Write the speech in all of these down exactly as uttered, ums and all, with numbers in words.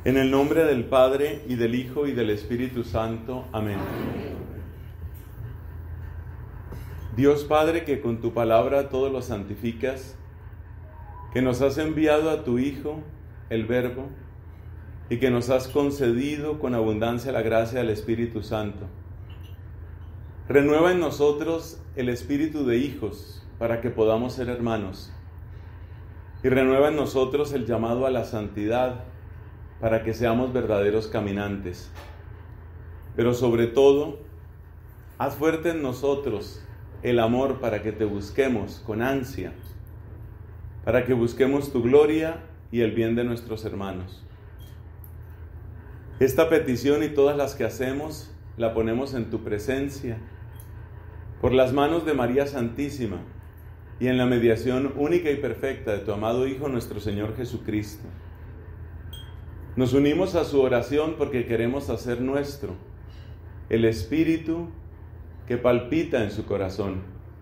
En el nombre del Padre, y del Hijo, y del Espíritu Santo. Amén. Dios Padre, que con tu palabra todo lo santificas, que nos has enviado a tu Hijo, el Verbo, y que nos has concedido con abundancia la gracia del Espíritu Santo. Renueva en nosotros el espíritu de hijos, para que podamos ser hermanos. Y renueva en nosotros el llamado a la santidad, para que seamos verdaderos caminantes. Pero sobre todo, haz fuerte en nosotros el amor para que te busquemos con ansia, para que busquemos tu gloria y el bien de nuestros hermanos. Esta petición y todas las que hacemos, la ponemos en tu presencia, por las manos de María Santísima, y en la mediación única y perfecta de tu amado Hijo, nuestro Señor Jesucristo. Nos unimos a su oración porque queremos hacer nuestro el espíritu que palpita en su corazón.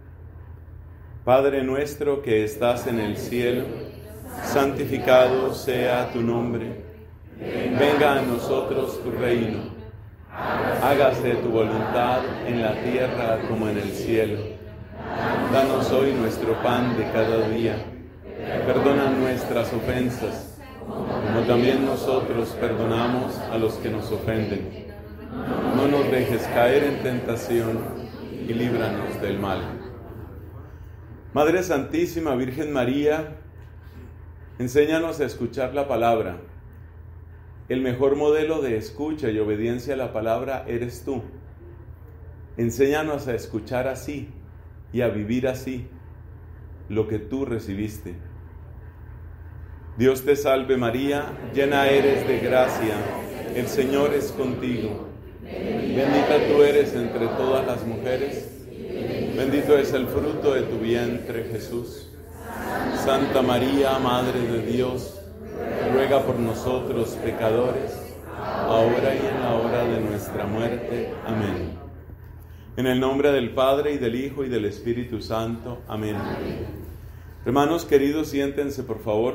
Padre nuestro que estás en el cielo, santificado sea tu nombre. Venga a nosotros tu reino. Hágase tu voluntad en la tierra como en el cielo. Danos hoy nuestro pan de cada día. Perdona nuestras ofensas, como también nosotros perdonamos a los que nos ofenden. No nos dejes caer en tentación y líbranos del mal. Madre Santísima, Virgen María, enséñanos a escuchar la palabra. El mejor modelo de escucha y obediencia a la palabra eres tú. Enséñanos a escuchar así y a vivir así lo que tú recibiste. Dios te salve María, llena eres de gracia, el Señor es contigo. Bendita tú eres entre todas las mujeres, bendito es el fruto de tu vientre Jesús. Santa María, Madre de Dios, ruega por nosotros pecadores, ahora y en la hora de nuestra muerte. Amén. En el nombre del Padre, y del Hijo, y del Espíritu Santo. Amén. Hermanos queridos, siéntense por favor.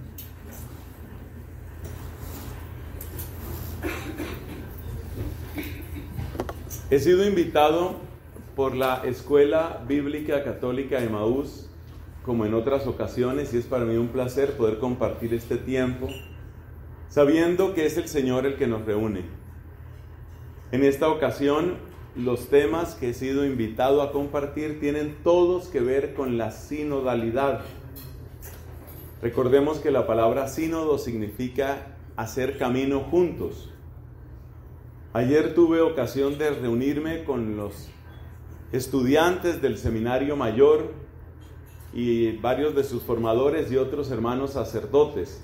He sido invitado por la Escuela Bíblica Católica Emaús, como en otras ocasiones, y es para mí un placer poder compartir este tiempo, sabiendo que es el Señor el que nos reúne. En esta ocasión, los temas que he sido invitado a compartir tienen todos que ver con la sinodalidad. Recordemos que la palabra sínodo significa hacer camino juntos. Ayer tuve ocasión de reunirme con los estudiantes del Seminario Mayor y varios de sus formadores y otros hermanos sacerdotes.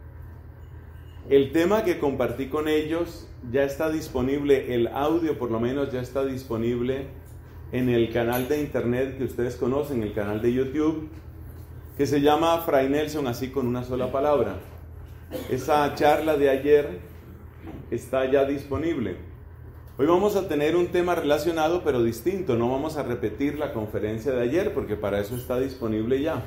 El tema que compartí con ellos ya está disponible, el audio por lo menos ya está disponible en el canal de internet que ustedes conocen, el canal de YouTube, que se llama Fray Nelson, así con una sola palabra. Esa charla de ayer está ya disponible. Hoy vamos a tener un tema relacionado pero distinto, no vamos a repetir la conferencia de ayer porque para eso está disponible ya.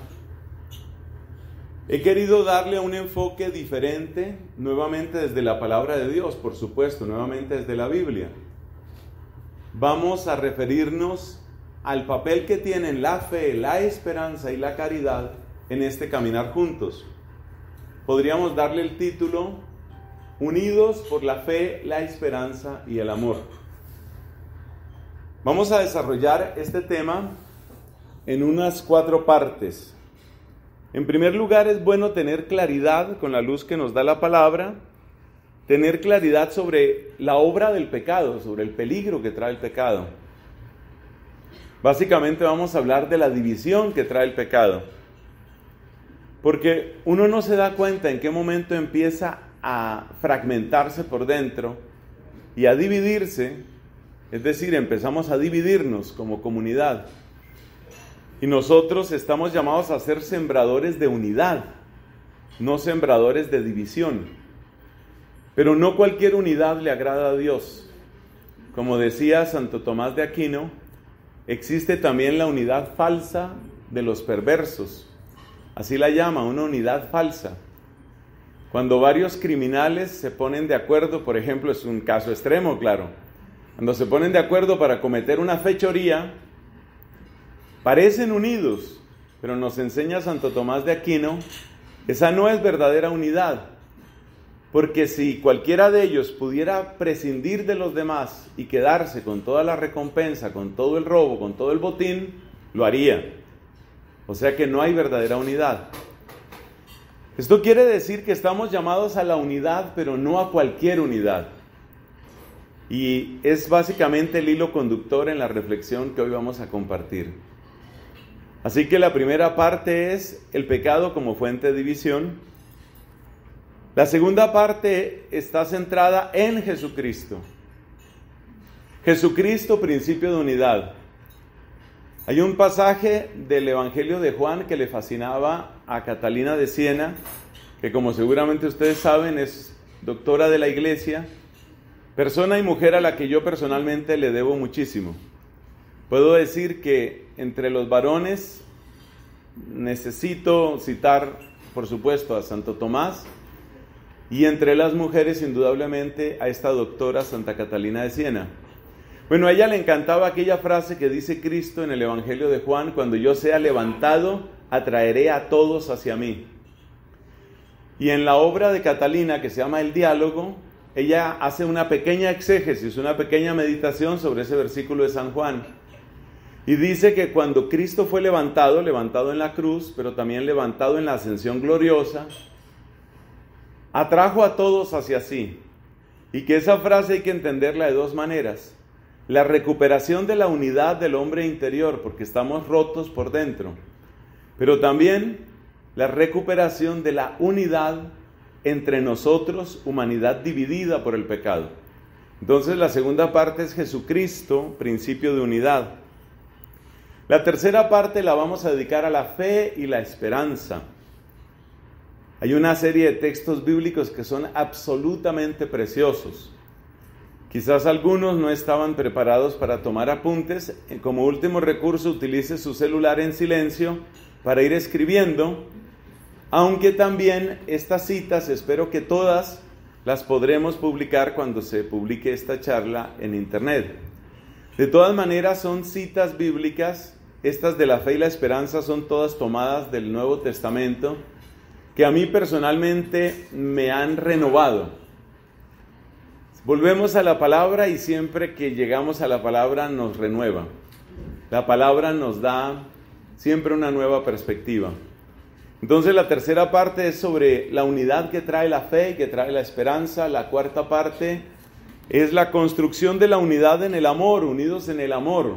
He querido darle un enfoque diferente, nuevamente desde la palabra de Dios, por supuesto, nuevamente desde la Biblia. Vamos a referirnos al papel que tienen la fe, la esperanza y la caridad en este caminar juntos. Podríamos darle el título: Unidos por la fe, la esperanza y el amor. Vamos a desarrollar este tema en unas cuatro partes. En primer lugar, es bueno tener claridad con la luz que nos da la palabra, tener claridad sobre la obra del pecado, sobre el peligro que trae el pecado. Básicamente vamos a hablar de la división que trae el pecado, porque uno no se da cuenta en qué momento empieza a fragmentarse por dentro y a dividirse, es decir, empezamos a dividirnos como comunidad. Y nosotros estamos llamados a ser sembradores de unidad, no sembradores de división. Pero no cualquier unidad le agrada a Dios. Como decía Santo Tomás de Aquino, existe también la unidad falsa de los perversos. Así la llama, una unidad falsa. Cuando varios criminales se ponen de acuerdo, por ejemplo, es un caso extremo, claro, cuando se ponen de acuerdo para cometer una fechoría, parecen unidos, pero nos enseña Santo Tomás de Aquino, esa no es verdadera unidad, porque si cualquiera de ellos pudiera prescindir de los demás y quedarse con toda la recompensa, con todo el robo, con todo el botín, lo haría. O sea que no hay verdadera unidad. Esto quiere decir que estamos llamados a la unidad, pero no a cualquier unidad. Y es básicamente el hilo conductor en la reflexión que hoy vamos a compartir. Así que la primera parte es el pecado como fuente de división. La segunda parte está centrada en Jesucristo. Jesucristo, principio de unidad. Hay un pasaje del Evangelio de Juan que le fascinaba a Catalina de Siena, que como seguramente ustedes saben es doctora de la Iglesia, persona y mujer a la que yo personalmente le debo muchísimo. Puedo decir que entre los varones necesito citar, por supuesto, a Santo Tomás, y entre las mujeres, indudablemente, a esta doctora Santa Catalina de Siena. Bueno, a ella le encantaba aquella frase que dice Cristo en el Evangelio de Juan: cuando yo sea levantado, atraeré a todos hacia mí. Y en la obra de Catalina, que se llama El Diálogo, ella hace una pequeña exégesis, una pequeña meditación sobre ese versículo de San Juan. Y dice que cuando Cristo fue levantado, levantado en la cruz, pero también levantado en la ascensión gloriosa, atrajo a todos hacia sí. Y que esa frase hay que entenderla de dos maneras. La recuperación de la unidad del hombre interior, porque estamos rotos por dentro. Pero también la recuperación de la unidad entre nosotros, humanidad dividida por el pecado. Entonces la segunda parte es Jesucristo, principio de unidad. La tercera parte la vamos a dedicar a la fe y la esperanza. Hay una serie de textos bíblicos que son absolutamente preciosos. Quizás algunos no estaban preparados para tomar apuntes. Como último recurso, utilice su celular en silencio para ir escribiendo, aunque también estas citas, espero que todas las podremos publicar cuando se publique esta charla en internet. De todas maneras, son citas bíblicas. Estas de la fe y la esperanza son todas tomadas del Nuevo Testamento, que a mí personalmente me han renovado. Volvemos a la palabra y siempre que llegamos a la palabra nos renueva. La palabra nos da siempre una nueva perspectiva. Entonces la tercera parte es sobre la unidad que trae la fe y que trae la esperanza. La cuarta parte es la construcción de la unidad en el amor, unidos en el amor.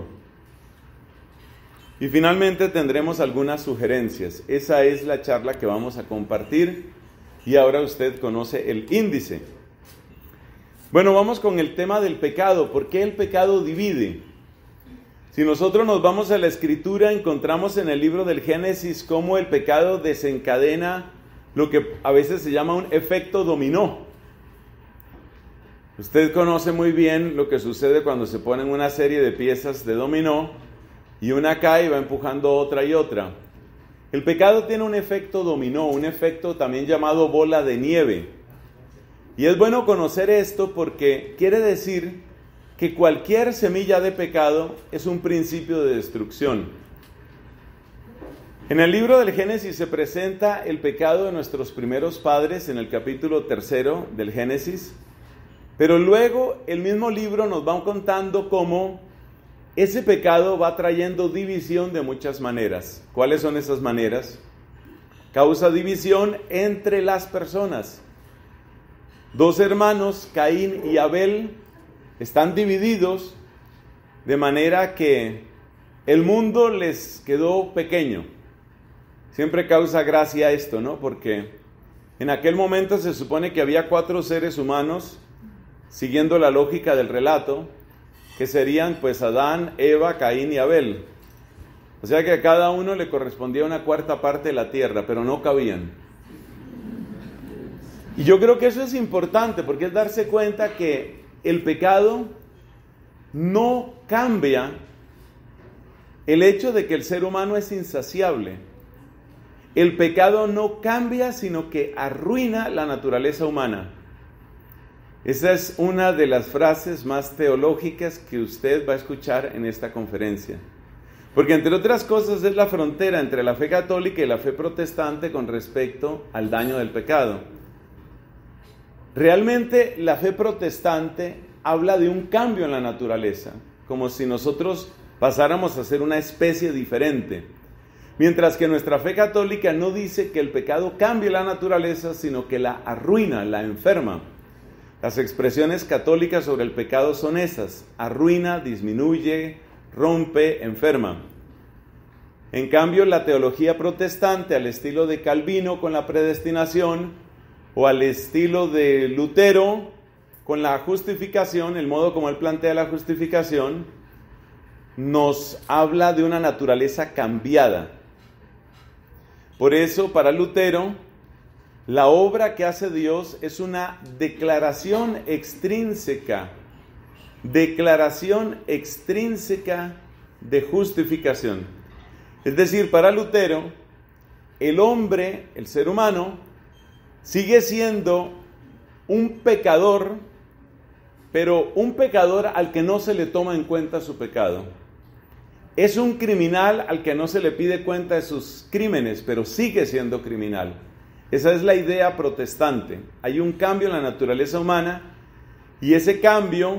Y finalmente tendremos algunas sugerencias. Esa es la charla que vamos a compartir y ahora usted conoce el índice. Bueno, vamos con el tema del pecado. ¿Por qué el pecado divide? Si nosotros nos vamos a la Escritura, encontramos en el libro del Génesis cómo el pecado desencadena lo que a veces se llama un efecto dominó. Usted conoce muy bien lo que sucede cuando se ponen una serie de piezas de dominó y una cae y va empujando otra y otra. El pecado tiene un efecto dominó, un efecto también llamado bola de nieve. Y es bueno conocer esto porque quiere decir que cualquier semilla de pecado es un principio de destrucción. En el libro del Génesis se presenta el pecado de nuestros primeros padres en el capítulo tercero del Génesis, pero luego el mismo libro nos va contando cómo ese pecado va trayendo división de muchas maneras. ¿Cuáles son esas maneras? Causa división entre las personas. Dos hermanos, Caín y Abel, están divididos de manera que el mundo les quedó pequeño. Siempre causa gracia esto, ¿no? Porque en aquel momento se supone que había cuatro seres humanos, siguiendo la lógica del relato, que serían pues Adán, Eva, Caín y Abel. O sea que a cada uno le correspondía una cuarta parte de la tierra, pero no cabían. Y yo creo que eso es importante porque es darse cuenta que el pecado no cambia el hecho de que el ser humano es insaciable. el pecado no cambia, sino que arruina la naturaleza humana. Esa es una de las frases más teológicas que usted va a escuchar en esta conferencia. Porque entre otras cosas es la frontera entre la fe católica y la fe protestante con respecto al daño del pecado. Realmente la fe protestante habla de un cambio en la naturaleza, como si nosotros pasáramos a ser una especie diferente. Mientras que nuestra fe católica no dice que el pecado cambie la naturaleza, sino que la arruina, la enferma. Las expresiones católicas sobre el pecado son esas: arruina, disminuye, rompe, enferma. En cambio, la teología protestante, al estilo de Calvino con la predestinación, o al estilo de Lutero con la justificación, el modo como él plantea la justificación, nos habla de una naturaleza cambiada. Por eso, para Lutero, la obra que hace Dios es una declaración extrínseca, declaración extrínseca de justificación. Es decir, para Lutero, el hombre, el ser humano, sigue siendo un pecador, pero un pecador al que no se le toma en cuenta su pecado. Es un criminal al que no se le pide cuenta de sus crímenes, pero sigue siendo criminal. Esa es la idea protestante. Hay un cambio en la naturaleza humana y ese cambio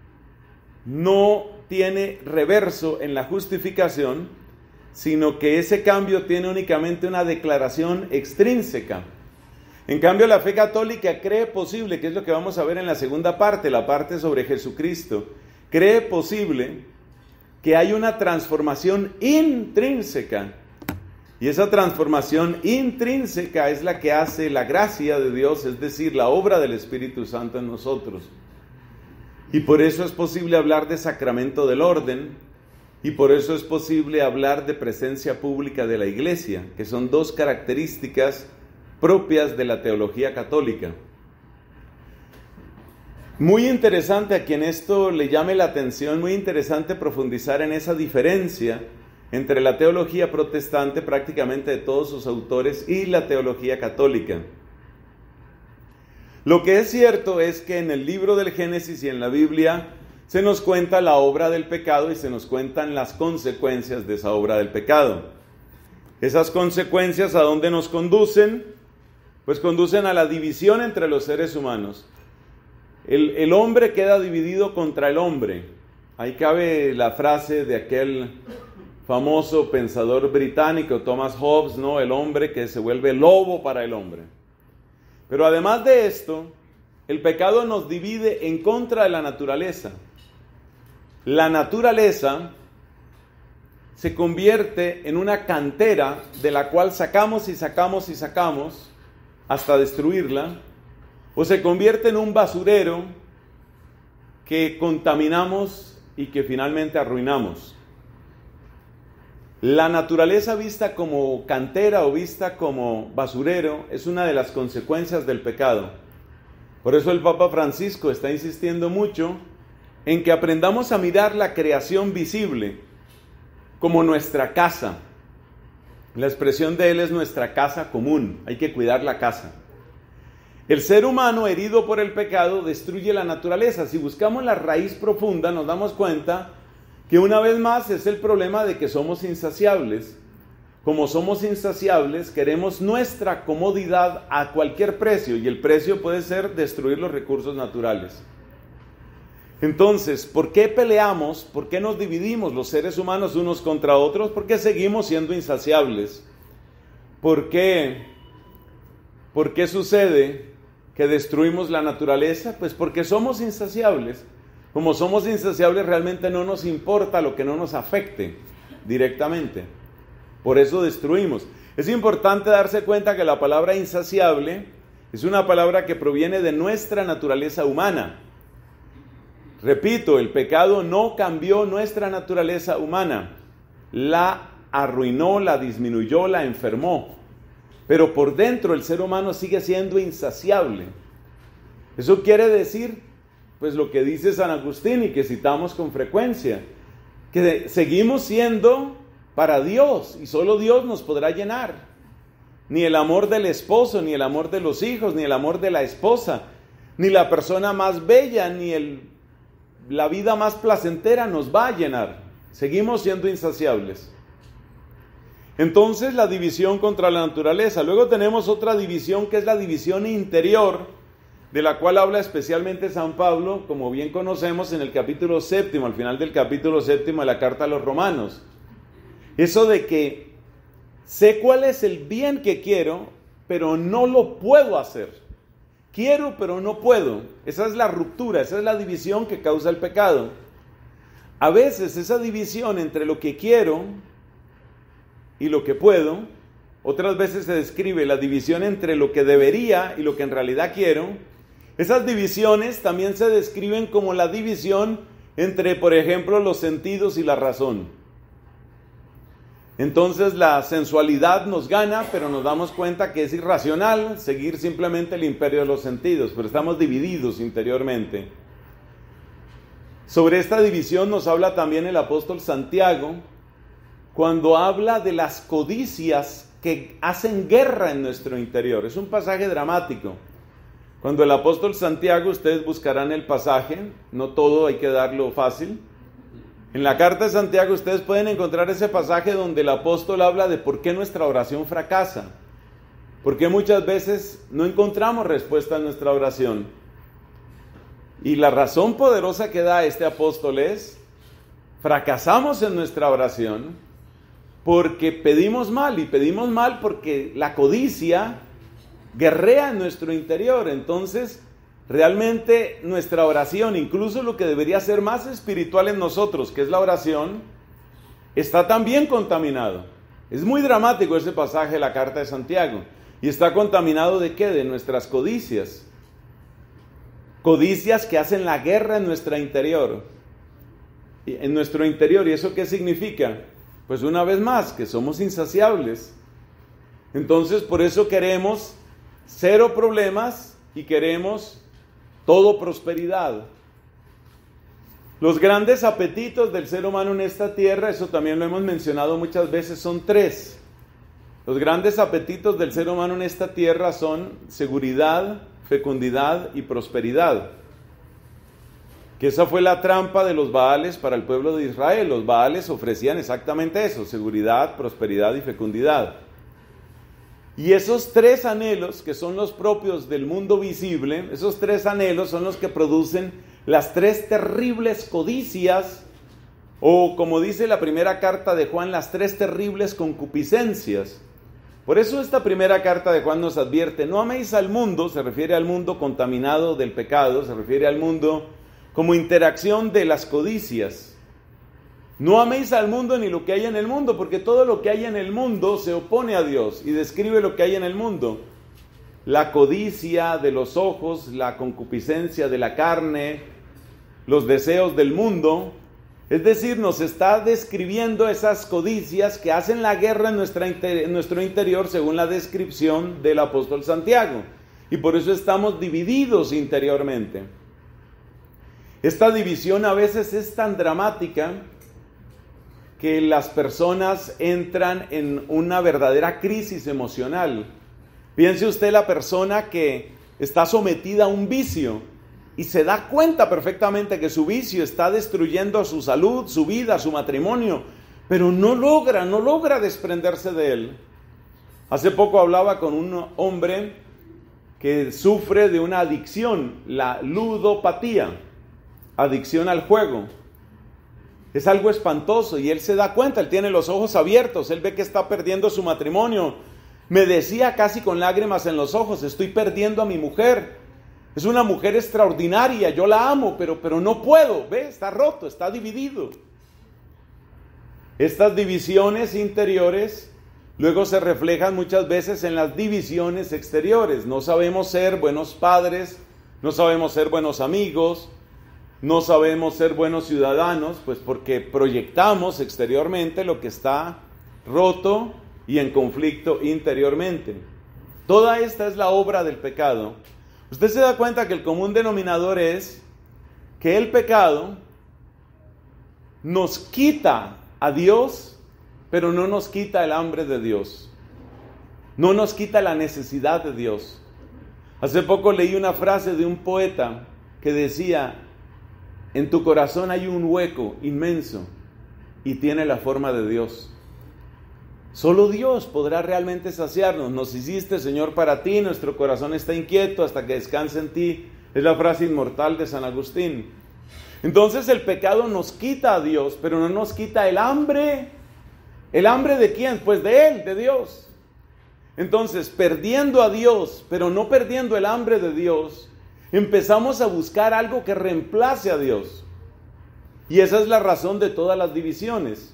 no tiene reverso en la justificación, sino que ese cambio tiene únicamente una declaración extrínseca. En cambio, la fe católica cree posible, que es lo que vamos a ver en la segunda parte, la parte sobre Jesucristo, cree posible que hay una transformación intrínseca. Y esa transformación intrínseca es la que hace la gracia de Dios, es decir, la obra del Espíritu Santo en nosotros. Y por eso es posible hablar de sacramento del orden, y por eso es posible hablar de presencia pública de la Iglesia, que son dos características propias de la teología católica. Muy interesante, a quien esto le llame la atención, muy interesante profundizar en esa diferencia entre la teología protestante, prácticamente de todos sus autores, y la teología católica. Lo que es cierto es que en el libro del Génesis y en la Biblia se nos cuenta la obra del pecado y se nos cuentan las consecuencias de esa obra del pecado. Esas consecuencias, ¿a dónde nos conducen? Pues conducen a la división entre los seres humanos. El, el hombre queda dividido contra el hombre. Ahí cabe la frase de aquel famoso pensador británico, Thomas Hobbes, ¿no? El hombre que se vuelve lobo para el hombre. Pero además de esto, el pecado nos divide en contra de la naturaleza. La naturaleza se convierte en una cantera de la cual sacamos y sacamos y sacamos hasta destruirla, o se convierte en un basurero que contaminamos y que finalmente arruinamos. La naturaleza vista como cantera o vista como basurero es una de las consecuencias del pecado. Por eso el Papa Francisco está insistiendo mucho en que aprendamos a mirar la creación visible como nuestra casa. La expresión de él es nuestra casa común, hay que cuidar la casa. El ser humano herido por el pecado destruye la naturaleza. Si buscamos la raíz profunda nos damos cuenta que una vez más es el problema de que somos insaciables. Como somos insaciables, queremos nuestra comodidad a cualquier precio, y el precio puede ser destruir los recursos naturales. Entonces, ¿por qué peleamos? ¿Por qué nos dividimos los seres humanos unos contra otros? Porque seguimos siendo insaciables. ¿Por qué? ¿Por qué sucede que destruimos la naturaleza? Pues porque somos insaciables. Como somos insaciables, realmente no nos importa lo que no nos afecte directamente. Por eso destruimos. Es importante darse cuenta que la palabra insaciable es una palabra que proviene de nuestra naturaleza humana. Repito, el pecado no cambió nuestra naturaleza humana, la arruinó, la disminuyó, la enfermó. Pero por dentro el ser humano sigue siendo insaciable. Eso quiere decir, pues lo que dice San Agustín y que citamos con frecuencia, que seguimos siendo para Dios y solo Dios nos podrá llenar. ni el amor del esposo, ni el amor de los hijos, ni el amor de la esposa, ni la persona más bella, ni el, la vida más placentera nos va a llenar. Seguimos siendo insaciables. Entonces la división contra la naturaleza. Luego tenemos otra división que es la división interior, de la cual habla especialmente San Pablo, como bien conocemos en el capítulo séptimo, al final del capítulo séptimo de la carta a los Romanos. Eso de que sé cuál es el bien que quiero, pero no lo puedo hacer. Quiero, pero no puedo. Esa es la ruptura, esa es la división que causa el pecado. A veces esa división entre lo que quiero y lo que puedo, otras veces se describe la división entre lo que debería y lo que en realidad quiero. Esas divisiones también se describen como la división entre, por ejemplo, los sentidos y la razón. Entonces la sensualidad nos gana, pero nos damos cuenta que es irracional seguir simplemente el imperio de los sentidos, pero estamos divididos interiormente. Sobre esta división nos habla también el apóstol Santiago, cuando habla de las codicias que hacen guerra en nuestro interior. Es un pasaje dramático. Cuando el apóstol Santiago, ustedes buscarán el pasaje, no todo hay que darlo fácil. En la carta de Santiago ustedes pueden encontrar ese pasaje donde el apóstol habla de por qué nuestra oración fracasa. Por qué muchas veces no encontramos respuesta a nuestra oración. Y la razón poderosa que da este apóstol es, fracasamos en nuestra oración porque pedimos mal, y pedimos mal porque la codicia guerrea en nuestro interior. Entonces, realmente nuestra oración, incluso lo que debería ser más espiritual en nosotros, que es la oración, está también contaminado. Es muy dramático ese pasaje de la carta de Santiago. ¿Y está contaminado de qué? De nuestras codicias. Codicias que hacen la guerra en nuestro interior. En nuestro interior. ¿Y eso qué significa? Pues una vez más, que somos insaciables. Entonces, por eso queremos cero problemas y queremos todo prosperidad. Los grandes apetitos del ser humano en esta tierra, eso también lo hemos mencionado muchas veces, son tres. Los grandes apetitos del ser humano en esta tierra son seguridad, fecundidad y prosperidad. Que esa fue la trampa de los Baales para el pueblo de Israel. Los Baales ofrecían exactamente eso, seguridad, prosperidad y fecundidad. Y esos tres anhelos, que son los propios del mundo visible, esos tres anhelos son los que producen las tres terribles codicias, o como dice la primera carta de Juan, las tres terribles concupiscencias. Por eso esta primera carta de Juan nos advierte, no améis al mundo, se refiere al mundo contaminado del pecado, se refiere al mundo como interacción de las codicias. No améis al mundo ni lo que hay en el mundo, porque todo lo que hay en el mundo se opone a Dios y describe lo que hay en el mundo. La codicia de los ojos, la concupiscencia de la carne, los deseos del mundo. Es decir, nos está describiendo esas codicias que hacen la guerra en, nuestra inter- en nuestro interior según la descripción del apóstol Santiago. Y por eso estamos divididos interiormente. Esta división a veces es tan dramática que las personas entran en una verdadera crisis emocional. Piense usted la persona que está sometida a un vicio y se da cuenta perfectamente que su vicio está destruyendo su salud, su vida, su matrimonio, pero no logra, no logra desprenderse de él. Hace poco hablaba con un hombre que sufre de una adicción, la ludopatía, adicción al juego. Es algo espantoso y él se da cuenta, él tiene los ojos abiertos, él ve que está perdiendo su matrimonio. Me decía casi con lágrimas en los ojos, estoy perdiendo a mi mujer. Es una mujer extraordinaria, yo la amo, pero, pero no puedo, ve, está roto, está dividido. Estas divisiones interiores luego se reflejan muchas veces en las divisiones exteriores. No sabemos ser buenos padres, no sabemos ser buenos amigos, no sabemos ser buenos ciudadanos, pues porque proyectamos exteriormente lo que está roto y en conflicto interiormente. Toda esta es la obra del pecado. Usted se da cuenta que el común denominador es que el pecado nos quita a Dios, pero no nos quita el hambre de Dios. no nos quita la necesidad de Dios. Hace poco leí una frase de un poeta que decía: en tu corazón hay un hueco inmenso y tiene la forma de Dios. Solo Dios podrá realmente saciarnos. Nos hiciste, Señor, para ti, nuestro corazón está inquieto hasta que descanse en ti. Es la frase inmortal de San Agustín. Entonces el pecado nos quita a Dios, pero no nos quita el hambre. ¿El hambre de quién? Pues de Él, de Dios. Entonces, perdiendo a Dios, pero no perdiendo el hambre de Dios, empezamos a buscar algo que reemplace a Dios. Y esa es la razón de todas las divisiones.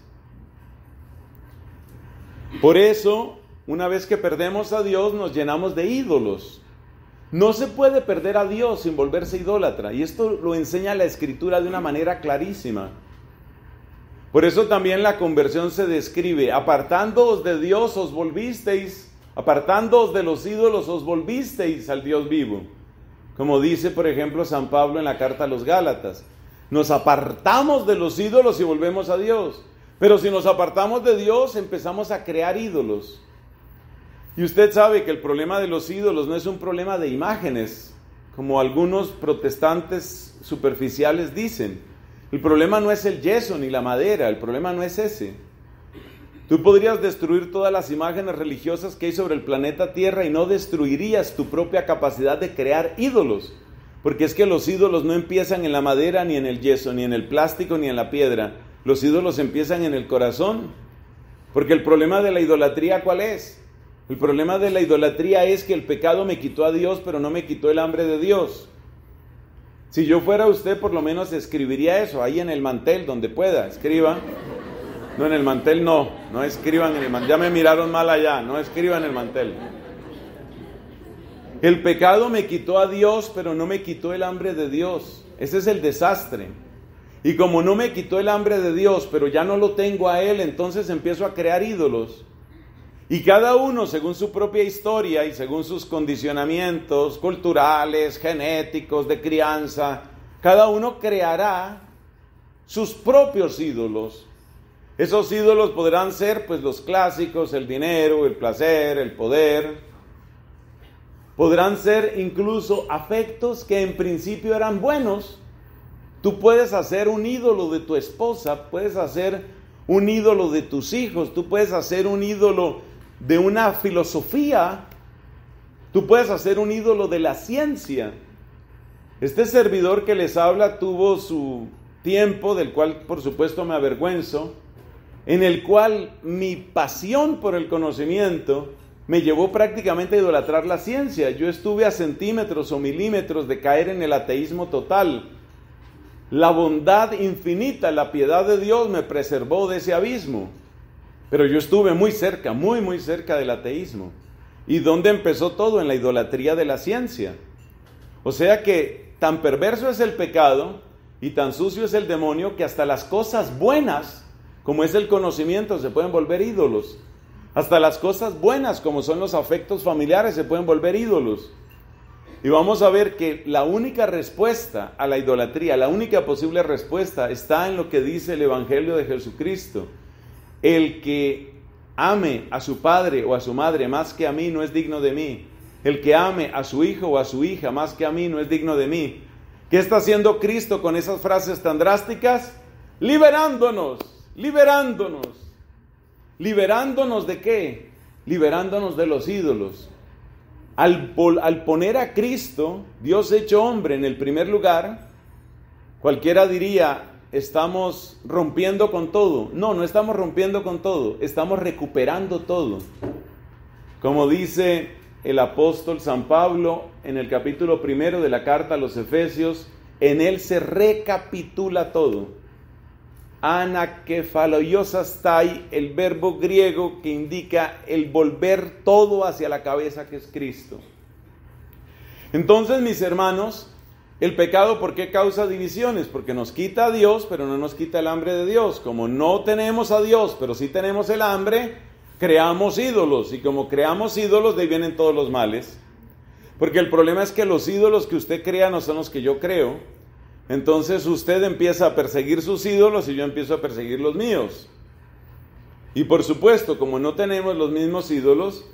Por eso, una vez que perdemos a Dios, nos llenamos de ídolos. No se puede perder a Dios sin volverse idólatra. Y esto lo enseña la Escritura de una manera clarísima. Por eso también la conversión se describe: apartándoos de Dios os volvisteis, apartándoos de los ídolos os volvisteis al Dios vivo. Como dice, por ejemplo, San Pablo en la carta a los Gálatas. Nos apartamos de los ídolos y volvemos a Dios. Pero si nos apartamos de Dios, empezamos a crear ídolos. Y usted sabe que el problema de los ídolos no es un problema de imágenes, como algunos protestantes superficiales dicen. El problema no es el yeso ni la madera, el problema no es ese. Tú podrías destruir todas las imágenes religiosas que hay sobre el planeta Tierra y no destruirías tu propia capacidad de crear ídolos. Porque es que los ídolos no empiezan en la madera, ni en el yeso, ni en el plástico, ni en la piedra. Los ídolos empiezan en el corazón. Porque el problema de la idolatría, ¿cuál es? El problema de la idolatría es que el pecado me quitó a Dios, pero no me quitó el hambre de Dios. Si yo fuera usted, por lo menos escribiría eso, ahí en el mantel, donde pueda, escriba. No, en el mantel no, no escriban en el mantel. Ya me miraron mal allá, no escriban en el mantel. El pecado me quitó a Dios, pero no me quitó el hambre de Dios. Ese es el desastre. Y como no me quitó el hambre de Dios, pero ya no lo tengo a Él, entonces empiezo a crear ídolos. Y cada uno, según su propia historia y según sus condicionamientos culturales, genéticos, de crianza, cada uno creará sus propios ídolos. Esos ídolos podrán ser pues los clásicos: el dinero, el placer, el poder. Podrán ser incluso afectos que en principio eran buenos. Tú puedes hacer un ídolo de tu esposa, puedes hacer un ídolo de tus hijos, tú puedes hacer un ídolo de una filosofía, tú puedes hacer un ídolo de la ciencia. Este servidor que les habla tuvo su tiempo, del cual por supuesto me avergüenzo, en el cual mi pasión por el conocimiento me llevó prácticamente a idolatrar la ciencia. Yo estuve a centímetros o milímetros de caer en el ateísmo total. La bondad infinita, la piedad de Dios me preservó de ese abismo. Pero yo estuve muy cerca, muy muy cerca del ateísmo. ¿Y dónde empezó todo? En la idolatría de la ciencia. O sea que tan perverso es el pecado y tan sucio es el demonio que hasta las cosas buenas, como es el conocimiento, se pueden volver ídolos. Hasta las cosas buenas, como son los afectos familiares, se pueden volver ídolos. Y vamos a ver que la única respuesta a la idolatría, la única posible respuesta está en lo que dice el Evangelio de Jesucristo. El que ame a su padre o a su madre más que a mí no es digno de mí. El que ame a su hijo o a su hija más que a mí no es digno de mí. ¿Qué está haciendo Cristo con esas frases tan drásticas? Liberándonos, liberándonos. ¿Liberándonos de qué? Liberándonos de los ídolos. Al, al poner a Cristo, Dios hecho hombre, en el primer lugar, cualquiera diría, estamos rompiendo con todo. No, no estamos rompiendo con todo, estamos recuperando todo. Como dice el apóstol San Pablo en el capítulo primero de la carta a los Efesios, en él se recapitula todo. Anakefaloiosastai, el verbo griego que indica el volver todo hacia la cabeza, que es Cristo. Entonces, mis hermanos, el pecado, ¿por qué causa divisiones? Porque nos quita a Dios, pero no nos quita el hambre de Dios. Como no tenemos a Dios, pero sí tenemos el hambre, creamos ídolos. Y como creamos ídolos, de ahí vienen todos los males. Porque el problema es que los ídolos que usted crea no son los que yo creo. Entonces usted empieza a perseguir sus ídolos y yo empiezo a perseguir los míos. Y por supuesto, como no tenemos los mismos ídolos,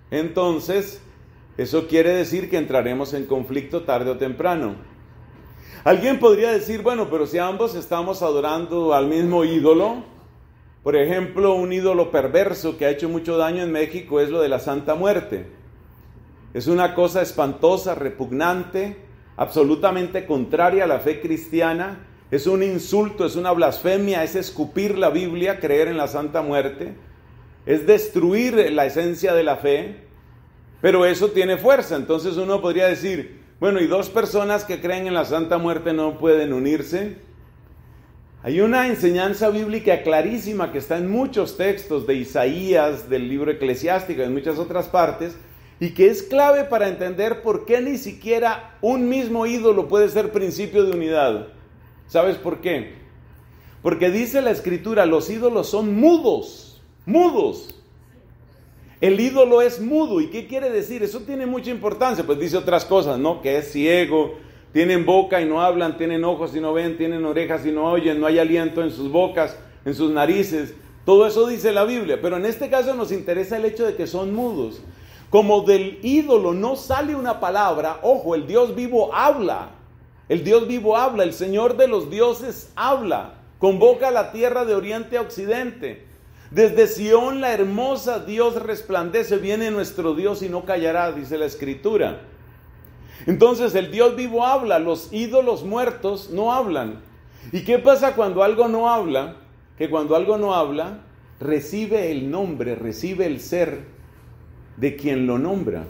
entonces eso quiere decir que entraremos en conflicto tarde o temprano. Alguien podría decir, bueno, pero si ambos estamos adorando al mismo ídolo, por ejemplo, un ídolo perverso que ha hecho mucho daño en México es lo de la Santa Muerte. Es una cosa espantosa, repugnante, absolutamente contraria a la fe cristiana. Es un insulto, es una blasfemia, es escupir la Biblia, creer en la Santa Muerte. Es destruir la esencia de la fe, pero eso tiene fuerza. Entonces uno podría decir, bueno, ¿y dos personas que creen en la Santa Muerte no pueden unirse? Hay una enseñanza bíblica clarísima que está en muchos textos de Isaías, del libro eclesiástico, en muchas otras partes, y que es clave para entender por qué ni siquiera un mismo ídolo puede ser principio de unidad. ¿Sabes por qué? Porque dice la Escritura, los ídolos son mudos, mudos. El ídolo es mudo. ¿Y qué quiere decir? Eso tiene mucha importancia. Pues dice otras cosas, ¿no? Que es ciego, tienen boca y no hablan, tienen ojos y no ven, tienen orejas y no oyen, no hay aliento en sus bocas, en sus narices. Todo eso dice la Biblia. Pero en este caso nos interesa el hecho de que son mudos. Como del ídolo no sale una palabra, ojo, el Dios vivo habla. El Dios vivo habla, el Señor de los dioses habla. Convoca a la tierra de oriente a occidente. Desde Sión la hermosa Dios resplandece, viene nuestro Dios y no callará, dice la Escritura. Entonces el Dios vivo habla, los ídolos muertos no hablan. ¿Y qué pasa cuando algo no habla? Que cuando algo no habla, recibe el nombre, recibe el ser de quien lo nombra.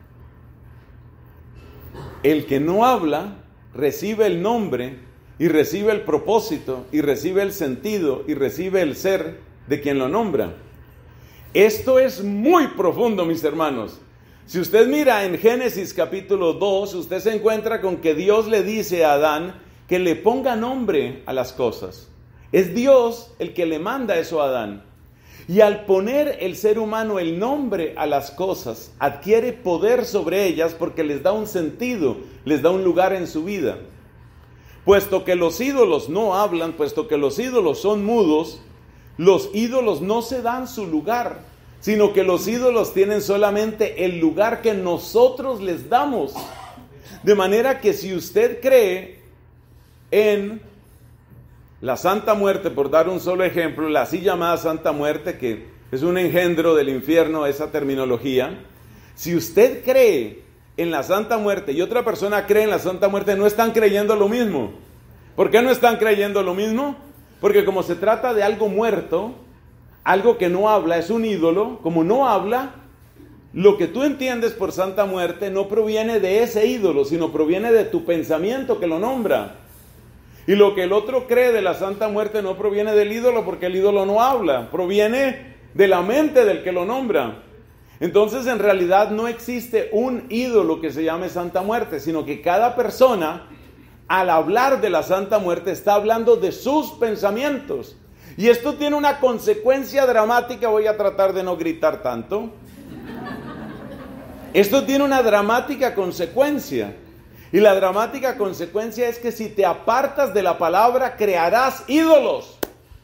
El que no habla, recibe el nombre y recibe el propósito y recibe el sentido y recibe el ser de quien lo nombra. Esto es muy profundo, mis hermanos. Si usted mira en Génesis capítulo dos, usted se encuentra con que Dios le dice a Adán que le ponga nombre a las cosas. Es Dios el que le manda eso a Adán. Y al poner el ser humano el nombre a las cosas, adquiere poder sobre ellas porque les da un sentido, les da un lugar en su vida. Puesto que los ídolos no hablan, puesto que los ídolos son mudos, los ídolos no se dan su lugar, sino que los ídolos tienen solamente el lugar que nosotros les damos. De manera que si usted cree en la Santa Muerte, por dar un solo ejemplo, la así llamada Santa Muerte, que es un engendro del infierno, esa terminología, si usted cree en la Santa Muerte y otra persona cree en la Santa Muerte, no están creyendo lo mismo. ¿Por qué no están creyendo lo mismo? Porque como se trata de algo muerto, algo que no habla, es un ídolo, como no habla, lo que tú entiendes por Santa Muerte no proviene de ese ídolo, sino proviene de tu pensamiento que lo nombra. Y lo que el otro cree de la Santa Muerte no proviene del ídolo, porque el ídolo no habla, proviene de la mente del que lo nombra. Entonces en realidad no existe un ídolo que se llame Santa Muerte, sino que cada persona, al hablar de la Santa Muerte, está hablando de sus pensamientos. Y esto tiene una consecuencia dramática. Voy a tratar de no gritar tanto. Esto tiene una dramática consecuencia. Y la dramática consecuencia es que si te apartas de la palabra, crearás ídolos.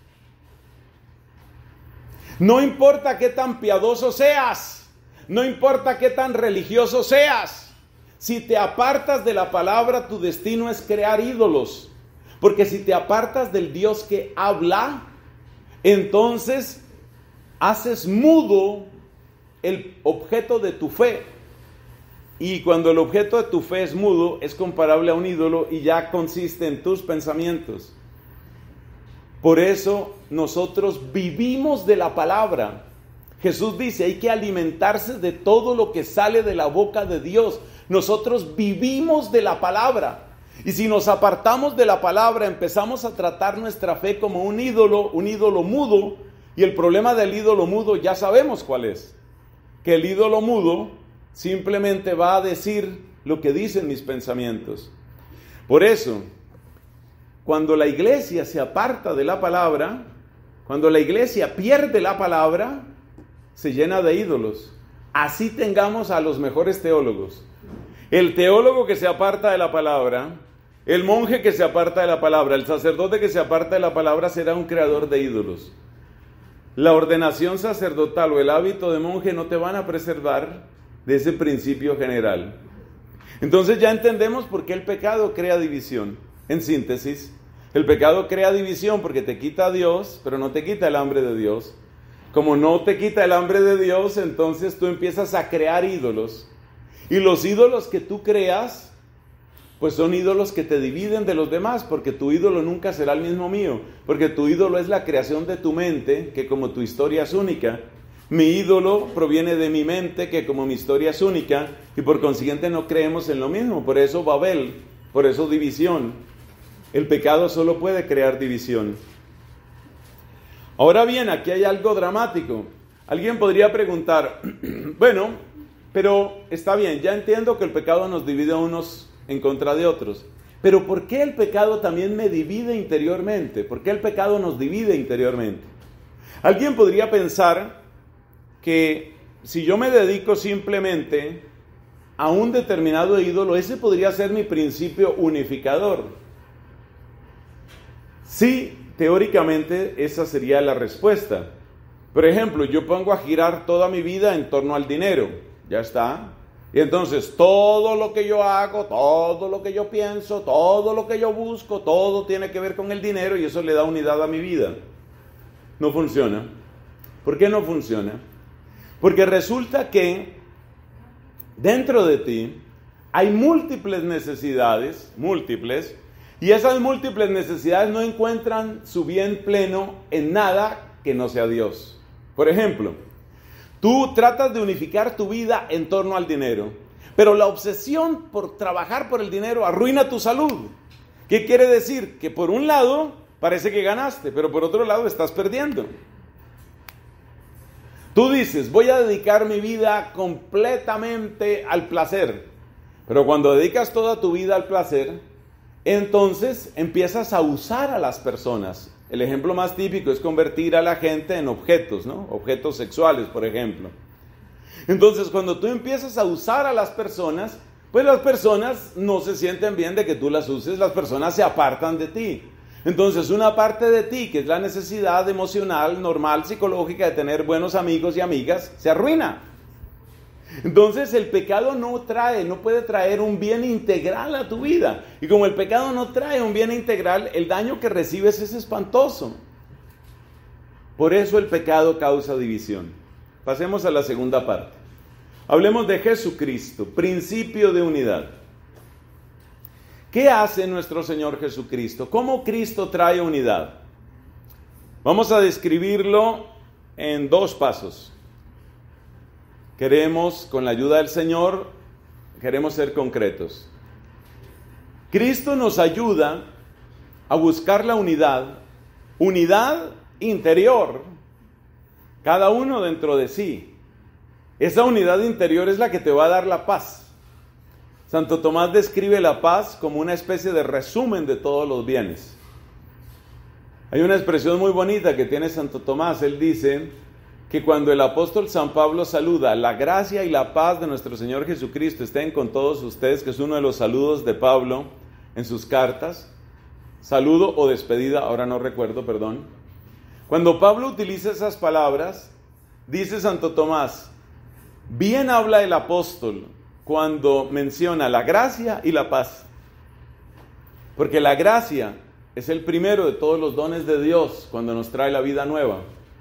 No importa qué tan piadoso seas. No importa qué tan religioso seas. Si te apartas de la palabra, tu destino es crear ídolos. Porque si te apartas del Dios que habla, entonces haces mudo el objeto de tu fe. Y cuando el objeto de tu fe es mudo, es comparable a un ídolo y ya consiste en tus pensamientos. Por eso nosotros vivimos de la palabra. Jesús dice, hay que alimentarse de todo lo que sale de la boca de Dios. Nosotros vivimos de la palabra. Y si nos apartamos de la palabra, empezamos a tratar nuestra fe como un ídolo, un ídolo mudo. Y el problema del ídolo mudo ya sabemos cuál es. Que el ídolo mudo simplemente va a decir lo que dicen mis pensamientos. Por eso, cuando la iglesia se aparta de la palabra, cuando la iglesia pierde la palabra, se llena de ídolos. Así tengamos a los mejores teólogos. El teólogo que se aparta de la palabra, el monje que se aparta de la palabra, el sacerdote que se aparta de la palabra será un creador de ídolos. la ordenación sacerdotal o el hábito de monje no te van a preservar de ese principio general. Entonces ya entendemos por qué el pecado crea división. En síntesis, el pecado crea división porque te quita a Dios, pero no te quita el hambre de Dios. Como no te quita el hambre de Dios, entonces tú empiezas a crear ídolos. Y los ídolos que tú creas, pues son ídolos que te dividen de los demás, porque tu ídolo nunca será el mismo mío, porque tu ídolo es la creación de tu mente, que como tu historia es única. Mi ídolo proviene de mi mente, que como mi historia es única, y por consiguiente no creemos en lo mismo. Por eso Babel, por eso división. El pecado solo puede crear división. Ahora bien, aquí hay algo dramático. Alguien podría preguntar, bueno, pero está bien, ya entiendo que el pecado nos divide a unos en contra de otros, pero ¿por qué el pecado también me divide interiormente? ¿Por qué el pecado nos divide interiormente? Alguien podría pensar que si yo me dedico simplemente a un determinado ídolo, ese podría ser mi principio unificador. Sí, teóricamente esa sería la respuesta. Por ejemplo, yo pongo a girar toda mi vida en torno al dinero, ya está. Y entonces todo lo que yo hago, todo lo que yo pienso, todo lo que yo busco, todo tiene que ver con el dinero y eso le da unidad a mi vida. No funciona. ¿Por qué no funciona? Porque resulta que dentro de ti hay múltiples necesidades, múltiples, y esas múltiples necesidades no encuentran su bien pleno en nada que no sea Dios. Por ejemplo, tú tratas de unificar tu vida en torno al dinero, pero la obsesión por trabajar por el dinero arruina tu salud. ¿Qué quiere decir? Que por un lado parece que ganaste, pero por otro lado estás perdiendo. Tú dices, voy a dedicar mi vida completamente al placer, pero cuando dedicas toda tu vida al placer, entonces empiezas a usar a las personas. El ejemplo más típico es convertir a la gente en objetos, ¿no? Objetos sexuales, por ejemplo. Entonces, cuando tú empiezas a usar a las personas, pues las personas no se sienten bien de que tú las uses, las personas se apartan de ti. Entonces, una parte de ti, que es la necesidad emocional, normal, psicológica de tener buenos amigos y amigas, se arruina. Entonces el pecado no trae, no puede traer un bien integral a tu vida. Y como el pecado no trae un bien integral, el daño que recibes es espantoso. Por eso el pecado causa división. Pasemos a la segunda parte. Hablemos de Jesucristo, principio de unidad. ¿Qué hace nuestro Señor Jesucristo? ¿Cómo Cristo trae unidad? Vamos a describirlo en dos pasos. Queremos, con la ayuda del Señor, queremos ser concretos. Cristo nos ayuda a buscar la unidad, unidad interior, cada uno dentro de sí. Esa unidad interior es la que te va a dar la paz. Santo Tomás describe la paz como una especie de resumen de todos los bienes. Hay una expresión muy bonita que tiene Santo Tomás. Él dice que cuando el apóstol San Pablo saluda, la gracia y la paz de nuestro Señor Jesucristo estén con todos ustedes, que es uno de los saludos de Pablo en sus cartas, saludo o despedida, ahora no recuerdo, perdón. Cuando Pablo utiliza esas palabras, dice Santo Tomás, bien habla el apóstol cuando menciona la gracia y la paz, porque la gracia es el primero de todos los dones de Dios cuando nos trae la vida nueva.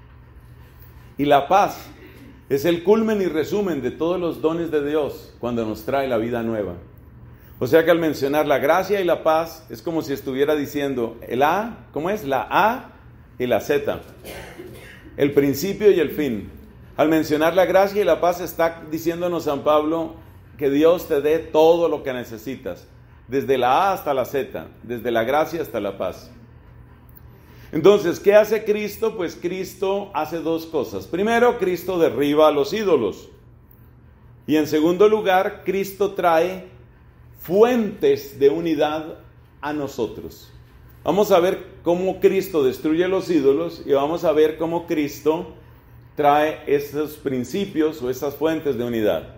Y la paz es el culmen y resumen de todos los dones de Dios cuando nos trae la vida nueva. O sea que al mencionar la gracia y la paz, es como si estuviera diciendo el A, ¿cómo es? La A y la Z. El principio y el fin. Al mencionar la gracia y la paz está diciéndonos San Pablo que Dios te dé todo lo que necesitas. Desde la A hasta la Z, desde la gracia hasta la paz. Entonces, ¿qué hace Cristo? Pues Cristo hace dos cosas. Primero, Cristo derriba a los ídolos. Y en segundo lugar, Cristo trae fuentes de unidad a nosotros. Vamos a ver cómo Cristo destruye los ídolos y vamos a ver cómo Cristo trae esos principios o esas fuentes de unidad.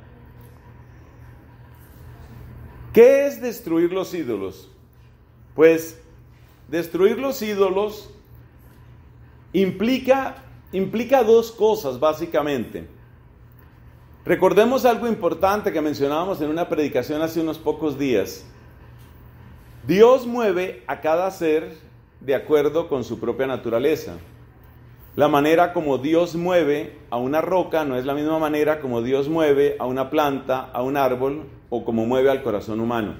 ¿Qué es destruir los ídolos? Pues destruir los ídolos implica implica dos cosas básicamente. Recordemos algo importante que mencionábamos en una predicación hace unos pocos días. Dios mueve a cada ser de acuerdo con su propia naturaleza. La manera como Dios mueve a una roca no es la misma manera como Dios mueve a una planta, a un árbol o como mueve al corazón humano.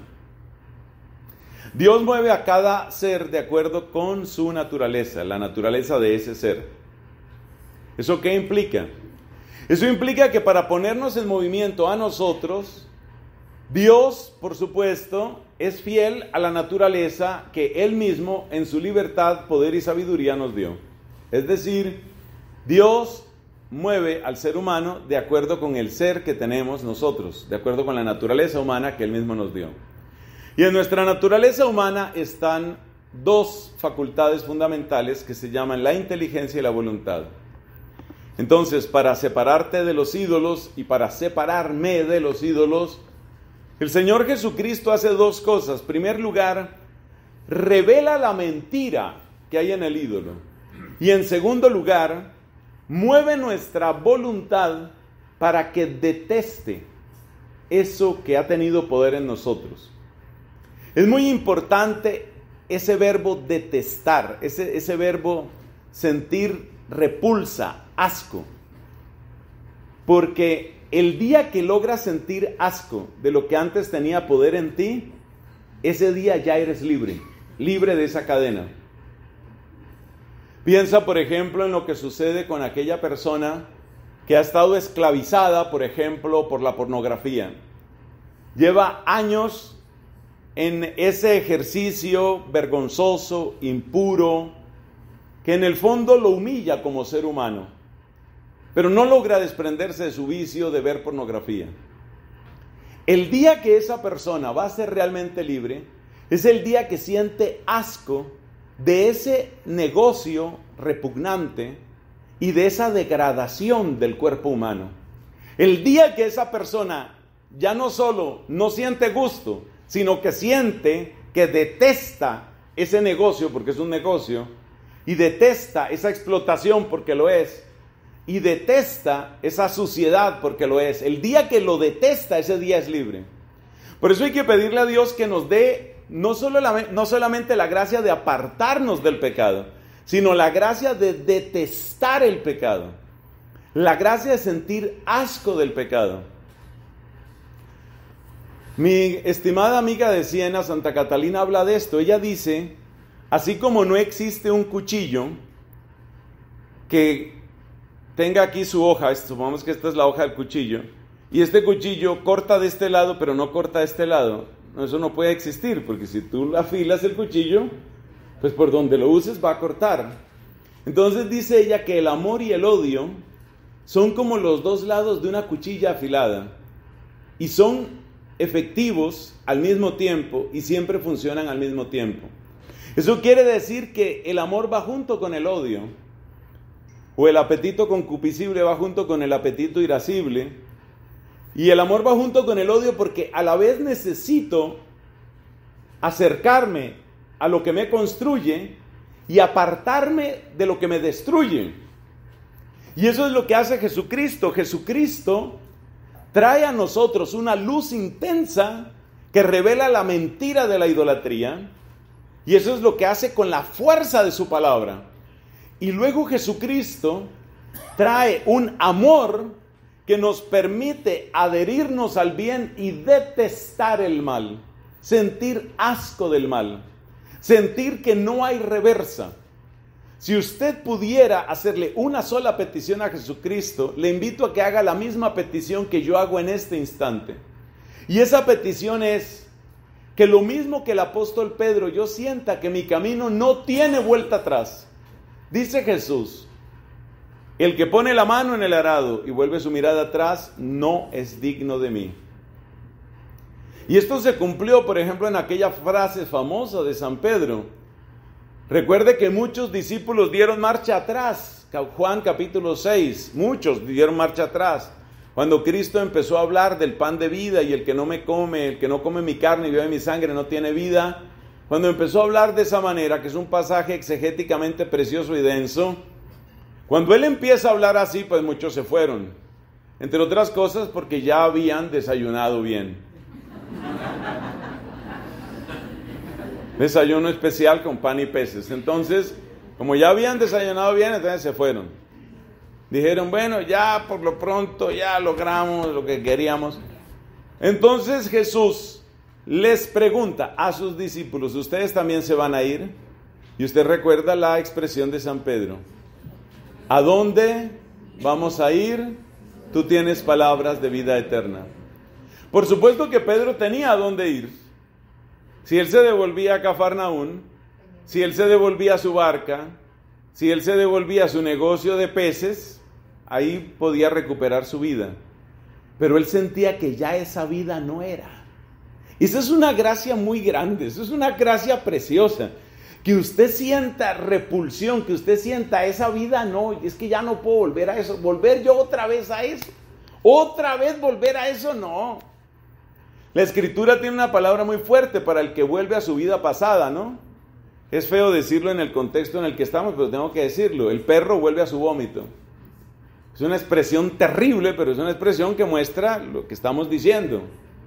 Dios mueve a cada ser de acuerdo con su naturaleza, la naturaleza de ese ser. ¿Eso qué implica? Eso implica que para ponernos en movimiento a nosotros, Dios, por supuesto, es fiel a la naturaleza que Él mismo, en su libertad, poder y sabiduría, nos dio. Es decir, Dios mueve al ser humano de acuerdo con el ser que tenemos nosotros, de acuerdo con la naturaleza humana que Él mismo nos dio. Y en nuestra naturaleza humana están dos facultades fundamentales que se llaman la inteligencia y la voluntad. Entonces, para separarte de los ídolos y para separarme de los ídolos, el Señor Jesucristo hace dos cosas. En primer lugar, revela la mentira que hay en el ídolo. Y en segundo lugar, mueve nuestra voluntad para que deteste eso que ha tenido poder en nosotros. Es muy importante ese verbo detestar, ese, ese verbo sentir repulsa, asco. Porque el día que logras sentir asco de lo que antes tenía poder en ti, ese día ya eres libre, libre de esa cadena. Piensa, por ejemplo, en lo que sucede con aquella persona que ha estado esclavizada, por ejemplo, por la pornografía. Lleva años en ese ejercicio vergonzoso, impuro, que en el fondo lo humilla como ser humano, pero no logra desprenderse de su vicio de ver pornografía. El día que esa persona va a ser realmente libre, es el día que siente asco de ese negocio repugnante y de esa degradación del cuerpo humano. El día que esa persona ya no solo no siente gusto, sino que siente que detesta ese negocio, porque es un negocio, y detesta esa explotación porque lo es, y detesta esa suciedad porque lo es. El día que lo detesta, ese día es libre. Por eso hay que pedirle a Dios que nos dé no, solo la, no solamente la gracia de apartarnos del pecado, sino la gracia de detestar el pecado, la gracia de sentir asco del pecado. Mi estimada amiga de Siena, Santa Catalina, habla de esto. Ella dice, así como no existe un cuchillo que tenga aquí su hoja, supongamos que esta es la hoja del cuchillo, y este cuchillo corta de este lado, pero no corta de este lado, eso no puede existir, porque si tú afilas el cuchillo, pues por donde lo uses va a cortar. Entonces dice ella que el amor y el odio son como los dos lados de una cuchilla afilada, y son efectivos al mismo tiempo y siempre funcionan al mismo tiempo. Eso quiere decir que el amor va junto con el odio, o el apetito concupiscible va junto con el apetito irascible, y el amor va junto con el odio porque a la vez necesito acercarme a lo que me construye y apartarme de lo que me destruye. Y eso es lo que hace Jesucristo. Jesucristo trae a nosotros una luz intensa que revela la mentira de la idolatría, y eso es lo que hace con la fuerza de su palabra. Y luego Jesucristo trae un amor que nos permite adherirnos al bien y detestar el mal, sentir asco del mal, sentir que no hay reversa. Si usted pudiera hacerle una sola petición a Jesucristo, le invito a que haga la misma petición que yo hago en este instante. Y esa petición es que lo mismo que el apóstol Pedro, yo sienta que mi camino no tiene vuelta atrás. Dice Jesús, el que pone la mano en el arado y vuelve su mirada atrás, no es digno de mí. Y esto se cumplió, por ejemplo, en aquella frase famosa de San Pedro. Recuerde que muchos discípulos dieron marcha atrás. Juan capítulo seis, muchos dieron marcha atrás. Cuando Cristo empezó a hablar del pan de vida y el que no me come, el que no come mi carne y bebe mi sangre no tiene vida. Cuando empezó a hablar de esa manera, que es un pasaje exegéticamente precioso y denso, Cuando él empieza a hablar así, pues muchos se fueron. Entre otras cosas porque ya habían desayunado bien. Desayuno especial con pan y peces. Entonces, como ya habían desayunado bien, entonces se fueron. Dijeron, bueno, ya por lo pronto ya logramos lo que queríamos. Entonces Jesús les pregunta a sus discípulos, ¿ustedes también se van a ir? Y usted recuerda la expresión de San Pedro. ¿A dónde vamos a ir? Tú tienes palabras de vida eterna. Por supuesto que Pedro tenía a dónde ir. Si él se devolvía a Cafarnaún, si él se devolvía a su barca, si él se devolvía a su negocio de peces, ahí podía recuperar su vida. Pero él sentía que ya esa vida no era. Y eso es una gracia muy grande, eso es una gracia preciosa. Que usted sienta repulsión, que usted sienta esa vida, no, es que ya no puedo volver a eso. Volver yo otra vez a eso. Otra vez volver a eso, no. La Escritura tiene una palabra muy fuerte para el que vuelve a su vida pasada, ¿no? Es feo decirlo en el contexto en el que estamos, pero tengo que decirlo. El perro vuelve a su vómito. Es una expresión terrible, pero es una expresión que muestra lo que estamos diciendo.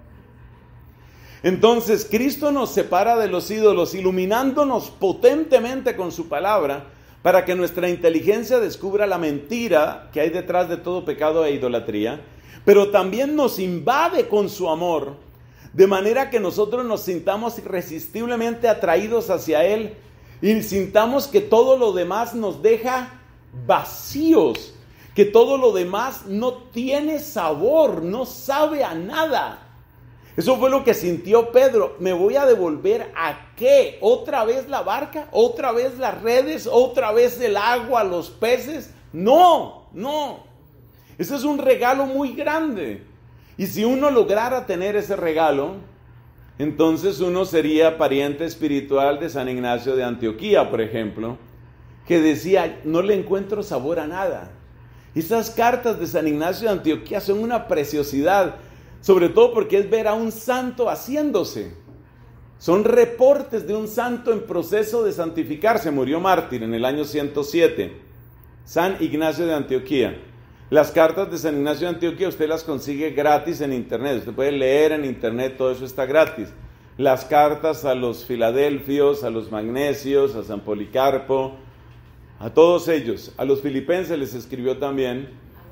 Entonces, Cristo nos separa de los ídolos, iluminándonos potentemente con su palabra, para que nuestra inteligencia descubra la mentira que hay detrás de todo pecado e idolatría, pero también nos invade con su amor, de manera que nosotros nos sintamos irresistiblemente atraídos hacia Él y sintamos que todo lo demás nos deja vacíos, que todo lo demás no tiene sabor, no sabe a nada. Eso fue lo que sintió Pedro. ¿Me voy a devolver a qué? ¿Otra vez la barca? ¿Otra vez las redes? ¿Otra vez el agua, los peces? No, no. Ese es un regalo muy grande. Y si uno lograra tener ese regalo, entonces uno sería pariente espiritual de San Ignacio de Antioquía, por ejemplo, que decía, no le encuentro sabor a nada. Esas cartas de San Ignacio de Antioquía son una preciosidad, sobre todo porque es ver a un santo haciéndose. Son reportes de un santo en proceso de santificarse. Murió mártir en el año ciento siete, San Ignacio de Antioquía. Las cartas de San Ignacio de Antioquía usted las consigue gratis en internet. Usted puede leer en internet, todo eso está gratis. Las cartas a los filadelfios, a los magnesios, a San Policarpo, a todos ellos. A los filipenses les escribió también,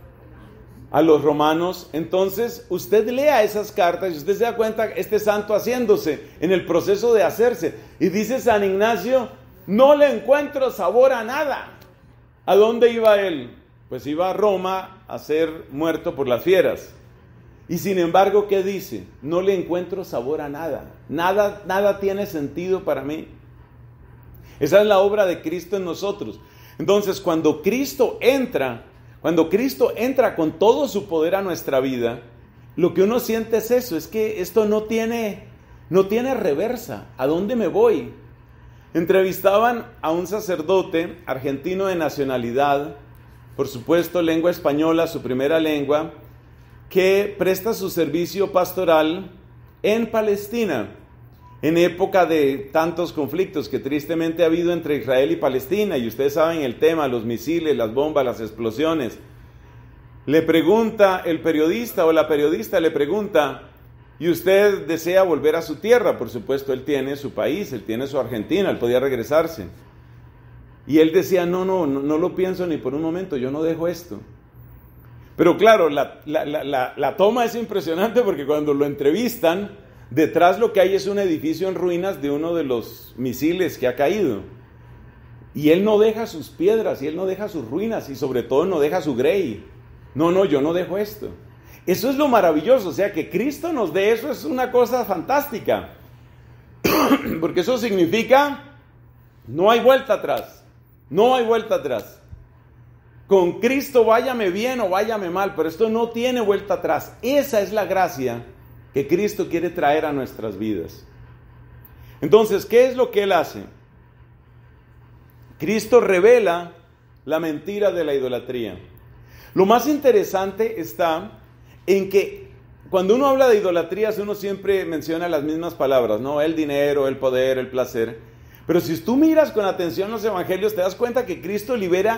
a los romanos. Entonces usted lea esas cartas y usted se da cuenta este santo haciéndose, en el proceso de hacerse. Y dice San Ignacio, no le encuentro sabor a nada. ¿A dónde iba él? Pues iba a Roma a ser muerto por las fieras. Y sin embargo, ¿qué dice? No le encuentro sabor a nada. Nada, nada tiene sentido para mí. Esa es la obra de Cristo en nosotros. Entonces, cuando Cristo entra, cuando Cristo entra con todo su poder a nuestra vida, lo que uno siente es eso, es que esto no tiene, no tiene reversa. ¿A dónde me voy? Entrevistaban a un sacerdote argentino de nacionalidad, por supuesto lengua española, su primera lengua, que presta su servicio pastoral en Palestina, en época de tantos conflictos que tristemente ha habido entre Israel y Palestina, y ustedes saben el tema, los misiles, las bombas, las explosiones. Le pregunta el periodista o la periodista le pregunta, ¿y usted desea volver a su tierra? Por supuesto, él tiene su país, él tiene su Argentina, él podía regresarse. Y él decía, no, no, no, no lo pienso ni por un momento, yo no dejo esto. Pero claro, la, la, la, la, la toma es impresionante porque cuando lo entrevistan, detrás lo que hay es un edificio en ruinas de uno de los misiles que ha caído. Y él no deja sus piedras, y él no deja sus ruinas, y sobre todo no deja su grey. No, no, yo no dejo esto. Eso es lo maravilloso, o sea, que Cristo nos dé eso es una cosa fantástica. Porque eso significa, no hay vuelta atrás. No hay vuelta atrás. Con Cristo váyame bien o váyame mal, pero esto no tiene vuelta atrás. Esa es la gracia que Cristo quiere traer a nuestras vidas. Entonces, ¿qué es lo que Él hace? Cristo revela la mentira de la idolatría. Lo más interesante está en que cuando uno habla de idolatrías, uno siempre menciona las mismas palabras, ¿no? El dinero, el poder, el placer. Pero si tú miras con atención los evangelios, te das cuenta que Cristo libera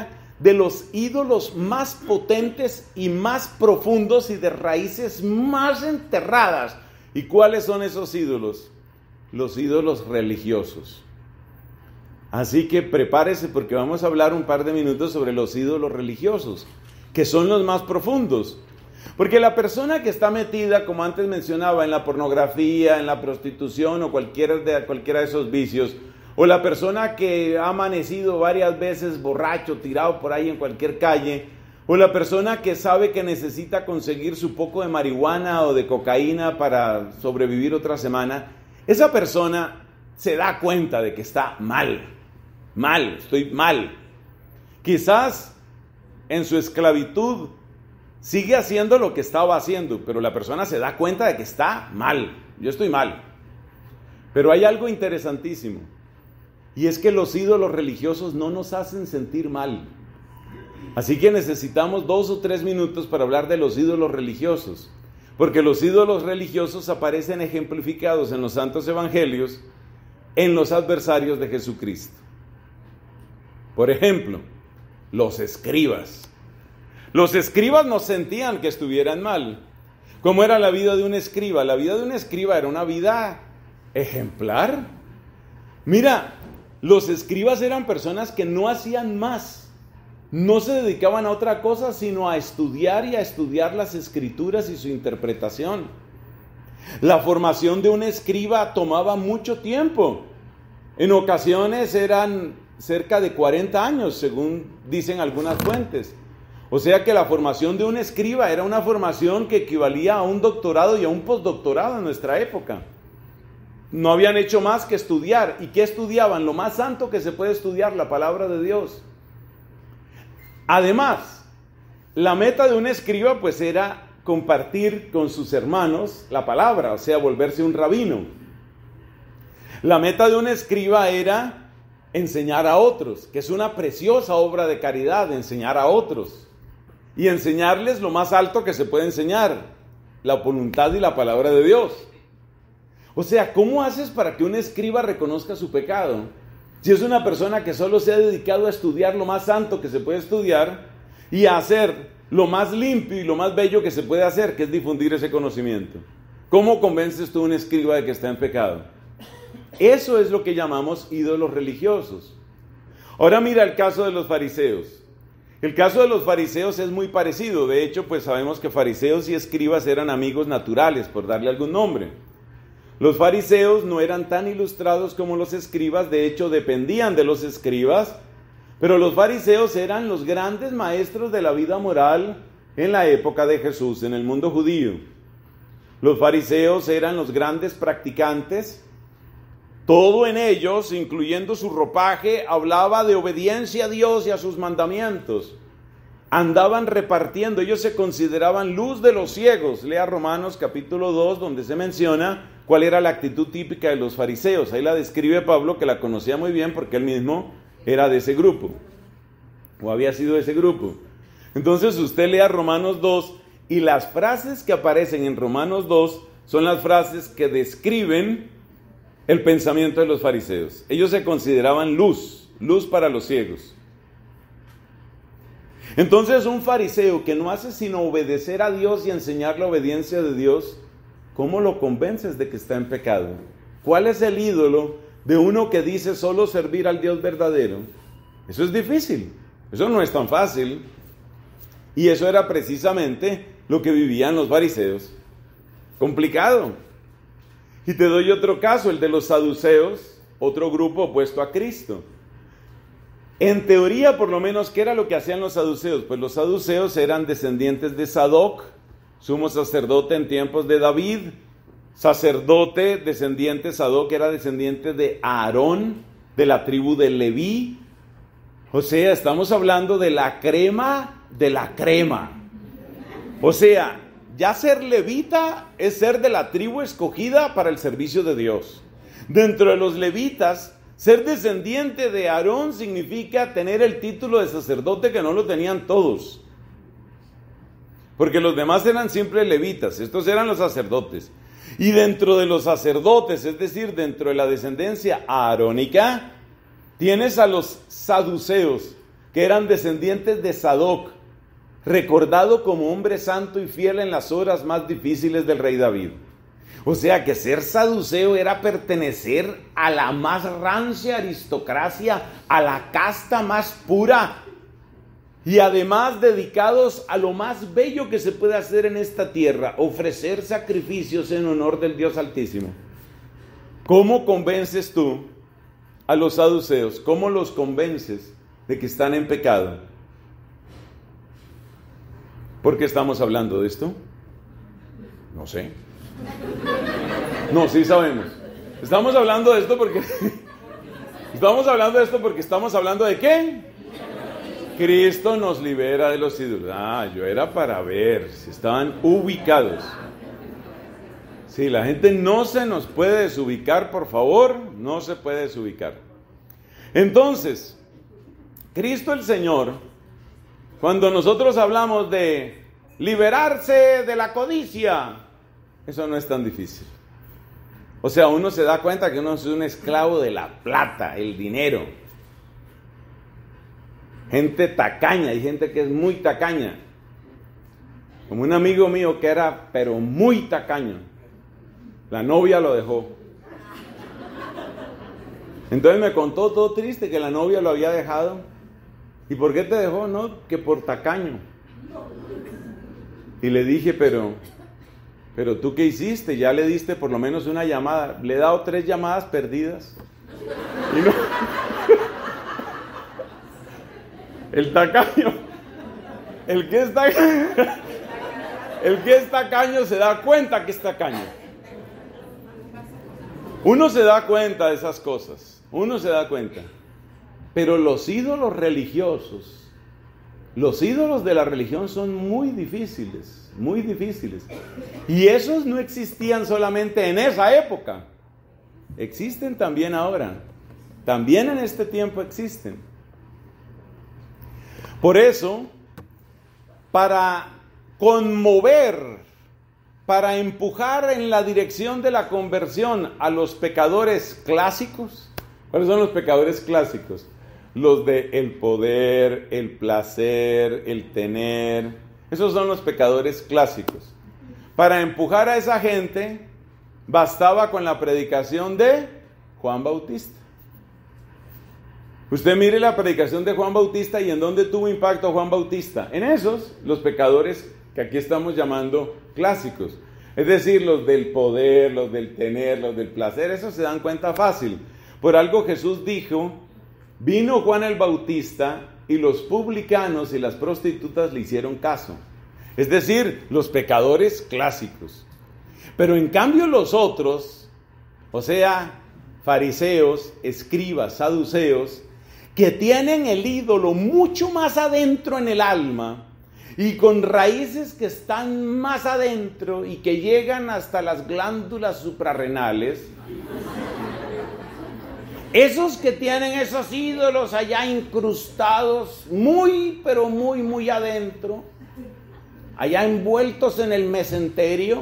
de los ídolos más potentes y más profundos y de raíces más enterradas. ¿Y cuáles son esos ídolos? Los ídolos religiosos. Así que prepárese porque vamos a hablar un par de minutos sobre los ídolos religiosos, que son los más profundos. Porque la persona que está metida, como antes mencionaba, en la pornografía, en la prostitución o cualquiera de, cualquiera de esos vicios, o la persona que ha amanecido varias veces borracho, tirado por ahí en cualquier calle, o la persona que sabe que necesita conseguir su poco de marihuana o de cocaína para sobrevivir otra semana, esa persona se da cuenta de que está mal, mal, estoy mal. Quizás en su esclavitud sigue haciendo lo que estaba haciendo, pero la persona se da cuenta de que está mal, yo estoy mal. Pero hay algo interesantísimo. Y es que los ídolos religiosos no nos hacen sentir mal. Así que necesitamos dos o tres minutos para hablar de los ídolos religiosos. Porque los ídolos religiosos aparecen ejemplificados en los santos evangelios, en los adversarios de Jesucristo. Por ejemplo, los escribas. Los escribas no sentían que estuvieran mal. ¿Cómo era la vida de un escriba? La vida de un escriba era una vida ejemplar. Mira, los escribas eran personas que no hacían más, no se dedicaban a otra cosa sino a estudiar y a estudiar las escrituras y su interpretación. La formación de un escriba tomaba mucho tiempo. En ocasiones eran cerca de cuarenta años, según dicen algunas fuentes. O sea que la formación de un escriba era una formación que equivalía a un doctorado y a un postdoctorado en nuestra época. No habían hecho más que estudiar. ¿Y qué estudiaban? Lo más santo que se puede estudiar, la palabra de Dios. Además, la meta de un escriba pues era compartir con sus hermanos la palabra, o sea, volverse un rabino. La meta de un escriba era enseñar a otros, que es una preciosa obra de caridad, enseñar a otros. Y enseñarles lo más alto que se puede enseñar, la voluntad y la palabra de Dios. O sea, ¿cómo haces para que un escriba reconozca su pecado? Si es una persona que solo se ha dedicado a estudiar lo más santo que se puede estudiar y a hacer lo más limpio y lo más bello que se puede hacer, que es difundir ese conocimiento. ¿Cómo convences tú a un escriba de que está en pecado? Eso es lo que llamamos ídolos religiosos. Ahora mira el caso de los fariseos. El caso de los fariseos es muy parecido. De hecho, pues sabemos que fariseos y escribas eran amigos naturales, por darle algún nombre. Los fariseos no eran tan ilustrados como los escribas, de hecho dependían de los escribas, pero los fariseos eran los grandes maestros de la vida moral en la época de Jesús, en el mundo judío. Los fariseos eran los grandes practicantes, todo en ellos, incluyendo su ropaje, hablaba de obediencia a Dios y a sus mandamientos. Andaban repartiendo, ellos se consideraban luz de los ciegos. Lea Romanos capítulo dos, donde se menciona cuál era la actitud típica de los fariseos. Ahí la describe Pablo, que la conocía muy bien porque él mismo era de ese grupo, o había sido de ese grupo. Entonces usted lea Romanos dos, y las frases que aparecen en Romanos dos son las frases que describen el pensamiento de los fariseos. Ellos se consideraban luz, luz para los ciegos. Entonces un fariseo que no hace sino obedecer a Dios y enseñar la obediencia de Dios, ¿cómo lo convences de que está en pecado? ¿Cuál es el ídolo de uno que dice solo servir al Dios verdadero? Eso es difícil, eso no es tan fácil. Y eso era precisamente lo que vivían los fariseos. Complicado. Y te doy otro caso, el de los saduceos, otro grupo opuesto a Cristo. En teoría, por lo menos, ¿qué era lo que hacían los saduceos? Pues los saduceos eran descendientes de Sadoc, sumo sacerdote en tiempos de David, sacerdote, descendiente, Sadoc era descendiente de Aarón, de la tribu de Leví. O sea, estamos hablando de la crema de la crema. O sea, ya ser levita es ser de la tribu escogida para el servicio de Dios. Dentro de los levitas, ser descendiente de Aarón significa tener el título de sacerdote, que no lo tenían todos. Porque los demás eran siempre levitas, estos eran los sacerdotes. Y dentro de los sacerdotes, es decir, dentro de la descendencia aarónica, tienes a los saduceos. que eran descendientes de Sadoc, recordado como hombre santo y fiel en las horas más difíciles del rey David. O sea que ser saduceo era pertenecer a la más rancia aristocracia, a la casta más pura, y además dedicados a lo más bello que se puede hacer en esta tierra, ofrecer sacrificios en honor del Dios Altísimo. ¿Cómo convences tú a los saduceos? ¿Cómo los convences de que están en pecado? ¿Por qué estamos hablando de esto? No sé. No, sí sabemos. Estamos hablando de esto porque... Estamos hablando de esto porque estamos hablando de ¿qué? Cristo nos libera de los ídolos. Ah, yo era para ver si estaban ubicados. Si la gente no se nos puede desubicar, por favor, no se puede desubicar. Entonces, Cristo el Señor, cuando nosotros hablamos de liberarse de la codicia, eso no es tan difícil. O sea, uno se da cuenta que uno es un esclavo de la plata, el dinero. Gente tacaña, hay gente que es muy tacaña. Como un amigo mío que era, pero muy tacaño. La novia lo dejó. Entonces me contó todo triste que la novia lo había dejado. ¿Y por qué te dejó? No, que por tacaño. Y le dije, pero, pero ¿tú qué hiciste? Ya le diste por lo menos una llamada. Le he dado tres llamadas perdidas. Y no... El tacaño, el que es tacaño, el que es tacaño se da cuenta que es tacaño. Uno se da cuenta de esas cosas, uno se da cuenta. Pero los ídolos religiosos, los ídolos de la religión son muy difíciles, muy difíciles. Y esos no existían solamente en esa época, existen también ahora, también en este tiempo existen. Por eso, para conmover, para empujar en la dirección de la conversión a los pecadores clásicos, ¿cuáles son los pecadores clásicos? Los de el poder, el placer, el tener, esos son los pecadores clásicos. Para empujar a esa gente, bastaba con la predicación de Juan Bautista. Usted mire la predicación de Juan Bautista y en dónde tuvo impacto Juan Bautista. En esos, los pecadores que aquí estamos llamando clásicos. Es decir, los del poder, los del tener, los del placer, esos se dan cuenta fácil. Por algo Jesús dijo, vino Juan el Bautista y los publicanos y las prostitutas le hicieron caso. Es decir, los pecadores clásicos. Pero en cambio los otros, o sea, fariseos, escribas, saduceos, que tienen el ídolo mucho más adentro en el alma y con raíces que están más adentro y que llegan hasta las glándulas suprarrenales. Esos que tienen esos ídolos allá incrustados, muy, pero muy, muy adentro, allá envueltos en el mesenterio,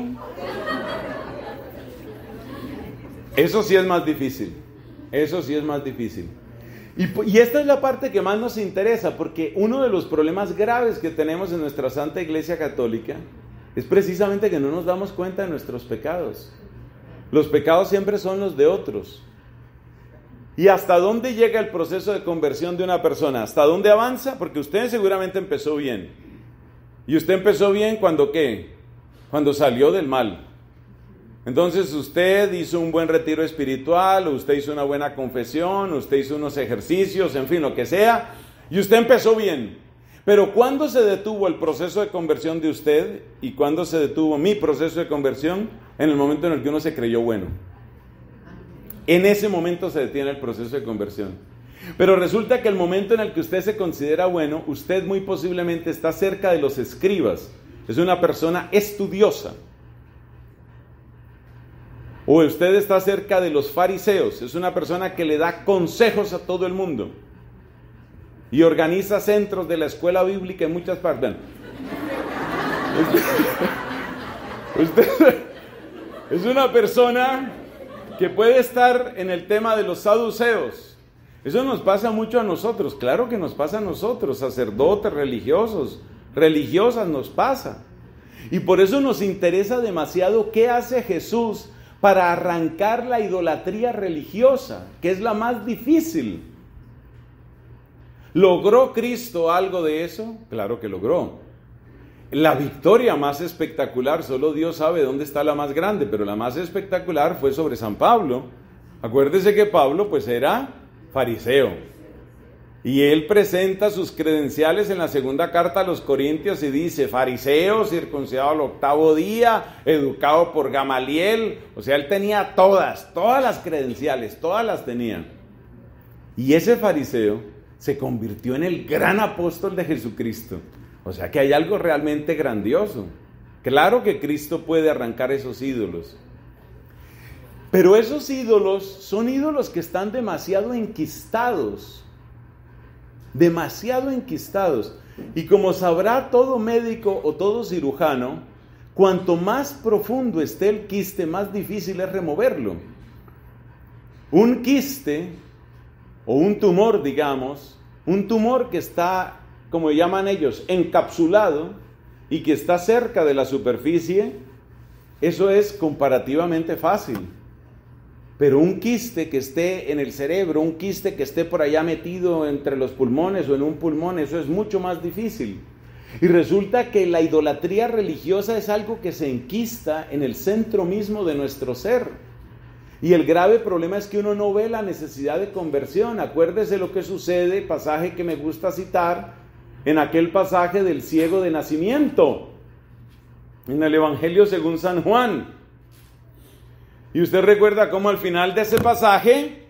eso sí es más difícil, eso sí es más difícil. Y, y esta es la parte que más nos interesa, porque uno de los problemas graves que tenemos en nuestra Santa Iglesia Católica es precisamente que no nos damos cuenta de nuestros pecados. Los pecados siempre son los de otros. ¿Y hasta dónde llega el proceso de conversión de una persona? ¿Hasta dónde avanza? Porque usted seguramente empezó bien. ¿Y usted empezó bien cuando qué? Cuando salió del mal. Entonces usted hizo un buen retiro espiritual, usted hizo una buena confesión, usted hizo unos ejercicios, en fin, lo que sea, y usted empezó bien. Pero ¿cuándo se detuvo el proceso de conversión de usted? ¿Y cuándo se detuvo mi proceso de conversión? En el momento en el que uno se creyó bueno. En ese momento se detiene el proceso de conversión. Pero resulta que el momento en el que usted se considera bueno, usted muy posiblemente está cerca de los escribas. Es una persona estudiosa. O usted está cerca de los fariseos, es una persona que le da consejos a todo el mundo y organiza centros de la escuela bíblica en muchas partes. Usted, usted es una persona que puede estar en el tema de los saduceos, Eso nos pasa mucho a nosotros, claro que nos pasa a nosotros, sacerdotes, religiosos, religiosas nos pasa. Y por eso nos interesa demasiado qué hace Jesús para arrancar la idolatría religiosa, que es la más difícil. ¿Logró Cristo algo de eso? Claro que logró. La victoria más espectacular, solo Dios sabe dónde está la más grande, pero la más espectacular fue sobre San Pablo. Acuérdese que Pablo pues era fariseo. Y él presenta sus credenciales en la segunda carta a los Corintios y dice, fariseo, circuncidado al octavo día, educado por Gamaliel. O sea, él tenía todas, todas las credenciales, todas las tenía. Y ese fariseo se convirtió en el gran apóstol de Jesucristo. O sea que hay algo realmente grandioso. Claro que Cristo puede arrancar esos ídolos. Pero esos ídolos son ídolos que están demasiado enquistados. Demasiado enquistados. Y como sabrá todo médico o todo cirujano, cuanto más profundo esté el quiste, más difícil es removerlo. Un quiste o un tumor, digamos, un tumor que está, como llaman ellos, encapsulado y que está cerca de la superficie, eso es comparativamente fácil. Pero un quiste que esté en el cerebro, un quiste que esté por allá metido entre los pulmones o en un pulmón, eso es mucho más difícil. Y resulta que la idolatría religiosa es algo que se enquista en el centro mismo de nuestro ser. Y el grave problema es que uno no ve la necesidad de conversión. Acuérdese lo que sucede, pasaje que me gusta citar, en aquel pasaje del ciego de nacimiento, en el Evangelio según San Juan. Y usted recuerda cómo al final de ese pasaje,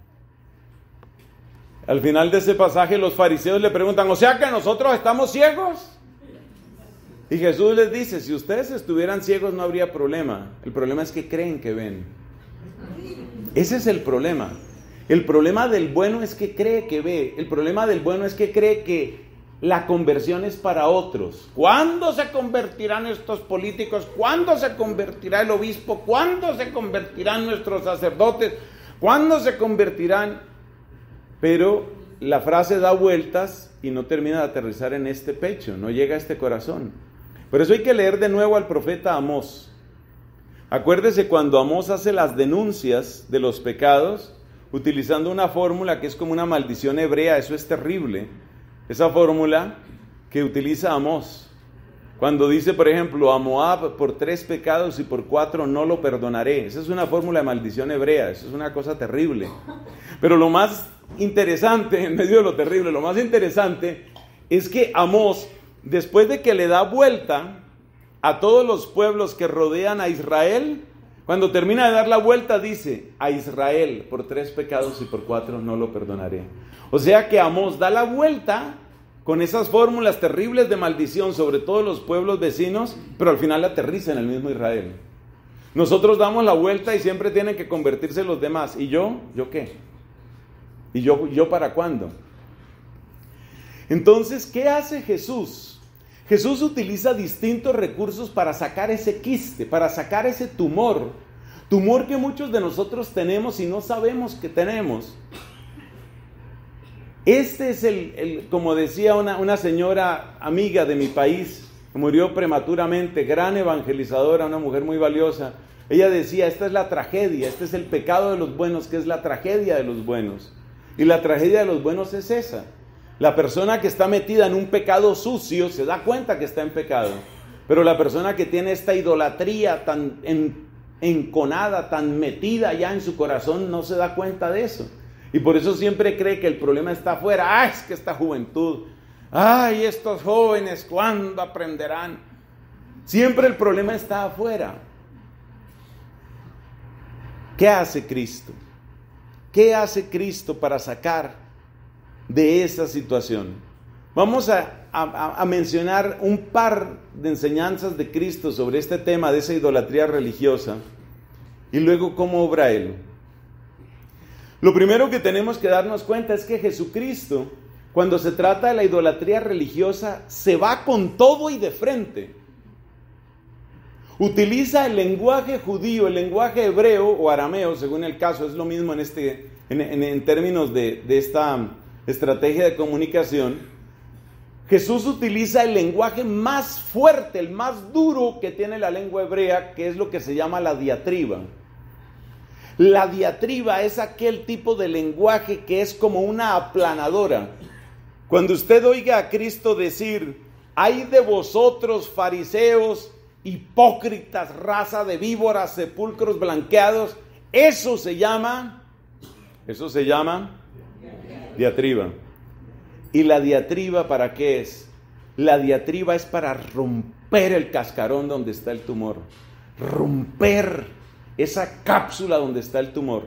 al final de ese pasaje los fariseos le preguntan, ¿o sea que nosotros estamos ciegos? Y Jesús les dice, si ustedes estuvieran ciegos no habría problema. El problema es que creen que ven. Ese es el problema. El problema del bueno es que cree que ve. El problema del bueno es que cree que la conversión es para otros. ¿Cuándo se convertirán estos políticos? ¿Cuándo se convertirá el obispo? ¿Cuándo se convertirán nuestros sacerdotes? ¿Cuándo se convertirán? Pero la frase da vueltas y no termina de aterrizar en este pecho, no llega a este corazón. Por eso hay que leer de nuevo al profeta Amós. Acuérdese cuando Amós hace las denuncias de los pecados, utilizando una fórmula que es como una maldición hebrea, eso es terrible. Esa fórmula que utiliza Amós, cuando dice, por ejemplo, a Moab por tres pecados y por cuatro no lo perdonaré. Esa es una fórmula de maldición hebrea, eso es una cosa terrible. Pero lo más interesante, en medio de lo terrible, lo más interesante es que Amós, después de que le da vuelta a todos los pueblos que rodean a Israel, cuando termina de dar la vuelta dice, a Israel por tres pecados y por cuatro no lo perdonaré. O sea que Amós da la vuelta con esas fórmulas terribles de maldición sobre todos los pueblos vecinos, pero al final aterriza en el mismo Israel. Nosotros damos la vuelta y siempre tienen que convertirse los demás. ¿Y yo? ¿Yo qué? ¿Y yo, yo para cuándo? Entonces, ¿qué hace Jesús? Jesús utiliza distintos recursos para sacar ese quiste, para sacar ese tumor. Tumor que muchos de nosotros tenemos y no sabemos que tenemos. Este es el, el como decía una, una señora amiga de mi país, que murió prematuramente, gran evangelizadora, una mujer muy valiosa. Ella decía, esta es la tragedia, este es el pecado de los buenos, que es la tragedia de los buenos. Y la tragedia de los buenos es esa. La persona que está metida en un pecado sucio se da cuenta que está en pecado. Pero la persona que tiene esta idolatría tan en, enconada, tan metida ya en su corazón, no se da cuenta de eso. Y por eso siempre cree que el problema está afuera. ¡Ay, es que esta juventud! ¡Ay, estos jóvenes! ¿Cuándo aprenderán? Siempre el problema está afuera. ¿Qué hace Cristo? ¿Qué hace Cristo para sacar de esa situación? Vamos a, a, a mencionar un par de enseñanzas de Cristo sobre este tema de esa idolatría religiosa y luego cómo obra Él. Lo primero que tenemos que darnos cuenta es que Jesucristo, cuando se trata de la idolatría religiosa, se va con todo y de frente. Utiliza el lenguaje judío, el lenguaje hebreo o arameo, según el caso, es lo mismo en este, en, en, en términos de, de esta estrategia de comunicación, Jesús utiliza el lenguaje más fuerte, el más duro que tiene la lengua hebrea, que es lo que se llama la diatriba. La diatriba es aquel tipo de lenguaje que es como una aplanadora. Cuando usted oiga a Cristo decir: ay de vosotros, fariseos, hipócritas, raza de víboras, sepulcros blanqueados, eso se llama, eso se llama diatriba. ¿Y la diatriba para qué es? La diatriba es para romper el cascarón donde está el tumor, romper esa cápsula donde está el tumor.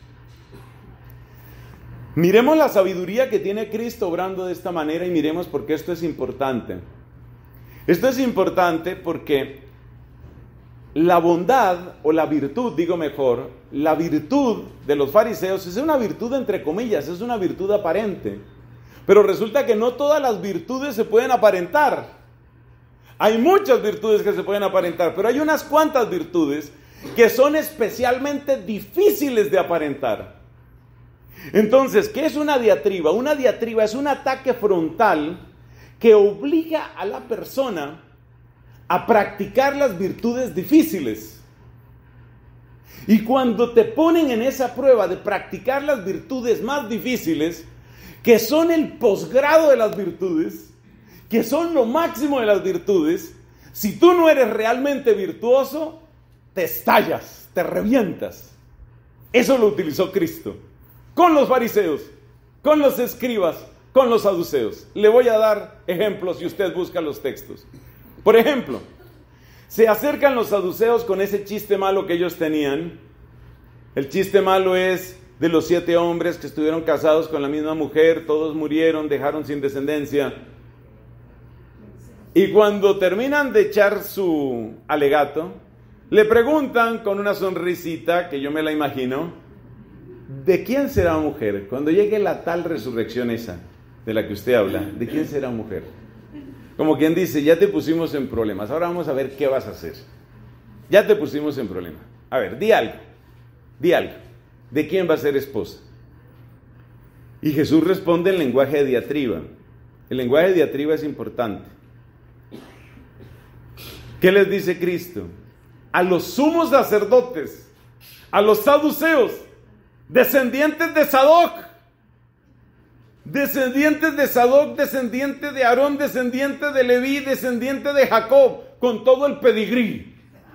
Miremos la sabiduría que tiene Cristo obrando de esta manera y miremos por qué esto es importante. Esto es importante porque la bondad, o la virtud, digo mejor, la virtud de los fariseos es una virtud entre comillas, es una virtud aparente. Pero resulta que no todas las virtudes se pueden aparentar. Hay muchas virtudes que se pueden aparentar, pero hay unas cuantas virtudes que son especialmente difíciles de aparentar. Entonces, ¿qué es una diatriba? Una diatriba es un ataque frontal que obliga a la persona a practicar las virtudes difíciles. Y cuando te ponen en esa prueba de practicar las virtudes más difíciles, que son el posgrado de las virtudes, que son lo máximo de las virtudes, si tú no eres realmente virtuoso, te estallas, te revientas. Eso lo utilizó Cristo con los fariseos, con los escribas, con los saduceos. Le voy a dar ejemplos si usted busca los textos. Por ejemplo, se acercan los saduceos con ese chiste malo que ellos tenían. El chiste malo es de los siete hombres que estuvieron casados con la misma mujer, todos murieron, dejaron sin descendencia. Y cuando terminan de echar su alegato, le preguntan con una sonrisita, que yo me la imagino, ¿de quién será mujer? Cuando llegue la tal resurrección esa, de la que usted habla, ¿de quién será mujer? Como quien dice, ya te pusimos en problemas, ahora vamos a ver qué vas a hacer. Ya te pusimos en problemas. A ver, di algo, di algo. ¿De quién va a ser esposa? Y Jesús responde en lenguaje de diatriba. El lenguaje de diatriba es importante. ¿Qué les dice Cristo? A los sumos sacerdotes, a los saduceos, descendientes de Sadoc, descendientes de Sadoc, descendiente de Aarón, descendiente de Leví, descendiente de Jacob, con todo el pedigrí.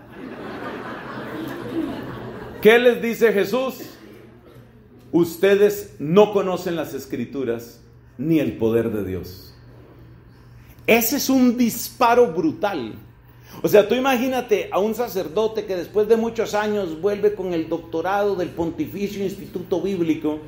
¿Qué les dice Jesús? Ustedes no conocen las Escrituras ni el poder de Dios. Ese es un disparo brutal. O sea, tú imagínate a un sacerdote que después de muchos años vuelve con el doctorado del Pontificio Instituto Bíblico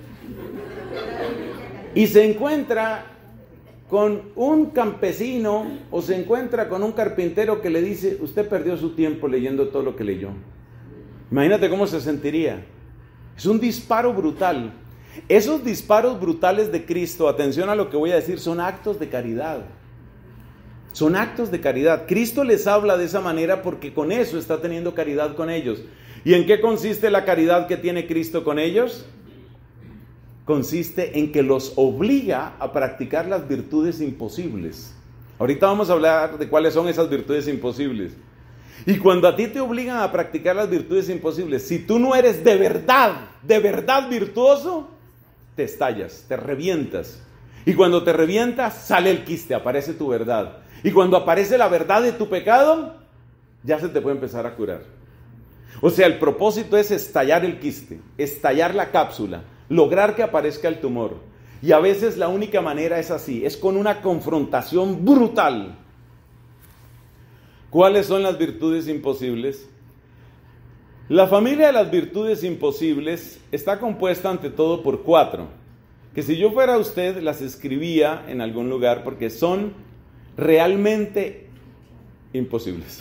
y se encuentra con un campesino o se encuentra con un carpintero que le dice: usted perdió su tiempo leyendo todo lo que leyó. Imagínate cómo se sentiría. Es un disparo brutal. Esos disparos brutales de Cristo, atención a lo que voy a decir, son actos de caridad. Son actos de caridad. Cristo les habla de esa manera porque con eso está teniendo caridad con ellos. ¿Y en qué consiste la caridad que tiene Cristo con ellos? Consiste en que los obliga a practicar las virtudes imposibles. Ahorita vamos a hablar de cuáles son esas virtudes imposibles. Y cuando a ti te obligan a practicar las virtudes imposibles, si tú no eres de verdad, de verdad virtuoso, te estallas, te revientas. Y cuando te revientas, sale el quiste, aparece tu verdad. Y cuando aparece la verdad de tu pecado, ya se te puede empezar a curar. O sea, el propósito es estallar el quiste, estallar la cápsula, lograr que aparezca el tumor. Y a veces la única manera es así, es con una confrontación brutal. ¿Cuáles son las virtudes imposibles? La familia de las virtudes imposibles está compuesta ante todo por cuatro, que si yo fuera usted las escribía en algún lugar porque son realmente imposibles.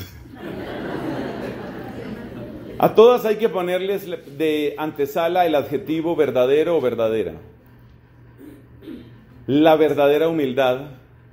A todas hay que ponerles de antesala el adjetivo verdadero o verdadera. La verdadera humildad,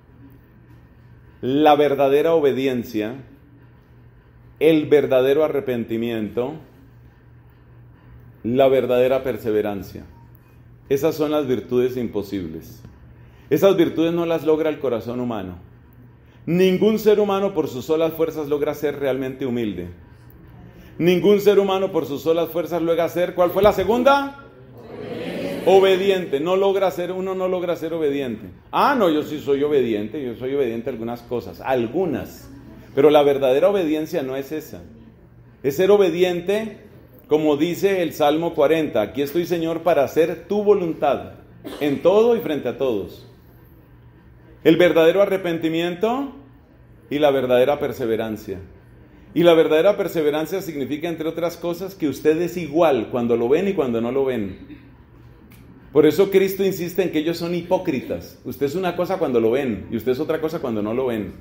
la verdadera obediencia, el verdadero arrepentimiento, la verdadera perseverancia. Esas son las virtudes imposibles. Esas virtudes no las logra el corazón humano. Ningún ser humano por sus solas fuerzas logra ser realmente humilde. Ningún ser humano por sus solas fuerzas logra ser, ¿cuál fue la segunda? Obediente. Obediente. No logra ser, uno no logra ser obediente. Ah, no, yo sí soy obediente, yo soy obediente a algunas cosas, algunas. Pero la verdadera obediencia no es esa. Es ser obediente, como dice el Salmo cuarenta. Aquí estoy, Señor, para hacer tu voluntad, en todo y frente a todos. El verdadero arrepentimiento y la verdadera perseverancia. Y la verdadera perseverancia significa, entre otras cosas, que usted es igual cuando lo ven y cuando no lo ven. Por eso Cristo insiste en que ellos son hipócritas. Usted es una cosa cuando lo ven y usted es otra cosa cuando no lo ven.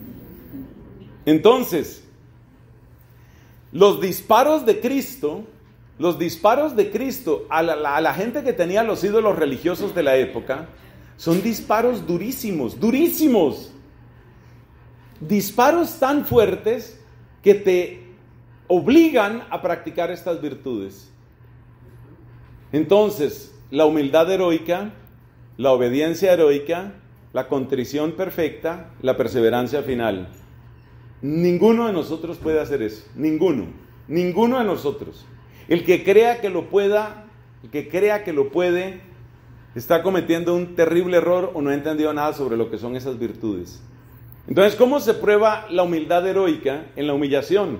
Entonces, los disparos de Cristo, los disparos de Cristo a la, a la gente que tenía los ídolos religiosos de la época, son disparos durísimos, durísimos. Disparos tan fuertes que te obligan a practicar estas virtudes. Entonces, la humildad heroica, la obediencia heroica, la contrición perfecta, la perseverancia final. Ninguno de nosotros puede hacer eso, ninguno, ninguno de nosotros. El que crea que lo pueda, el que crea que lo puede, está cometiendo un terrible error o no ha entendido nada sobre lo que son esas virtudes. Entonces, ¿cómo se prueba la humildad heroica? En la humillación.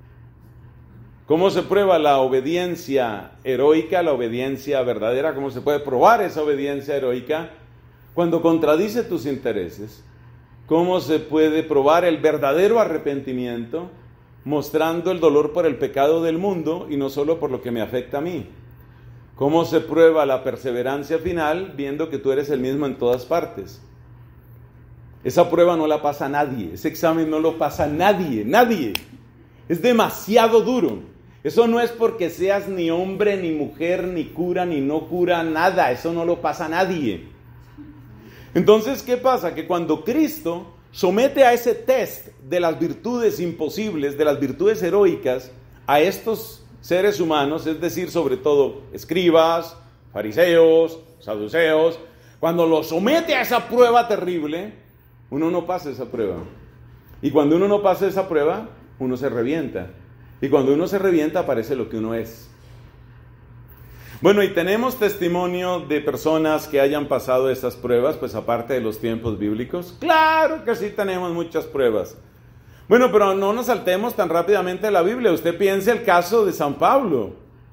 ¿Cómo se prueba la obediencia heroica, la obediencia verdadera? ¿Cómo se puede probar esa obediencia heroica? Cuando contradice tus intereses. ¿Cómo se puede probar el verdadero arrepentimiento? Mostrando el dolor por el pecado del mundo y no solo por lo que me afecta a mí. ¿Cómo se prueba la perseverancia final? Viendo que tú eres el mismo en todas partes. Esa prueba no la pasa nadie, ese examen no lo pasa nadie, nadie. Es demasiado duro. Eso no es porque seas ni hombre, ni mujer, ni cura, ni no cura, nada. Eso no lo pasa nadie. Entonces, ¿qué pasa? Que cuando Cristo somete a ese test de las virtudes imposibles, de las virtudes heroicas, a estos seres humanos, es decir, sobre todo escribas, fariseos, saduceos, cuando los somete a esa prueba terrible, uno no pasa esa prueba. Y cuando uno no pasa esa prueba, uno se revienta. Y cuando uno se revienta, aparece lo que uno es. Bueno, y tenemos testimonio de personas que hayan pasado estas pruebas, pues aparte de los tiempos bíblicos. Claro que sí tenemos muchas pruebas. Bueno, pero no nos saltemos tan rápidamente a la Biblia. Usted piense el caso de San Pablo.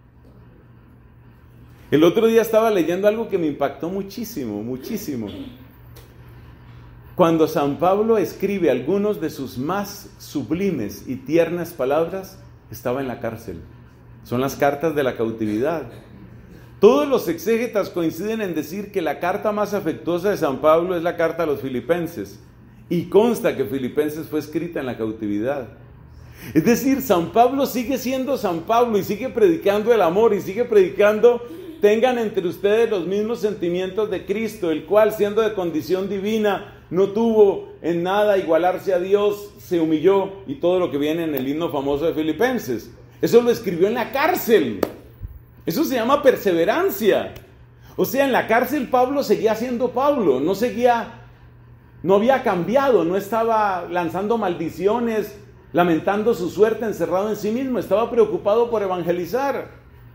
El otro día estaba leyendo algo que me impactó muchísimo, muchísimo. Cuando San Pablo escribe algunos de sus más sublimes y tiernas palabras, estaba en la cárcel. Son las cartas de la cautividad. Todos los exégetas coinciden en decir que la carta más afectuosa de San Pablo es la carta a los filipenses. Y consta que Filipenses fue escrita en la cautividad. Es decir, San Pablo sigue siendo San Pablo y sigue predicando el amor y sigue predicando: tengan entre ustedes los mismos sentimientos de Cristo, el cual, siendo de condición divina, no tuvo en nada igualarse a Dios, se humilló, y todo lo que viene en el himno famoso de Filipenses. Eso lo escribió en la cárcel. Eso se llama perseverancia. O sea, en la cárcel Pablo seguía siendo Pablo, no seguía, no había cambiado, no estaba lanzando maldiciones, lamentando su suerte encerrado en sí mismo, estaba preocupado por evangelizar.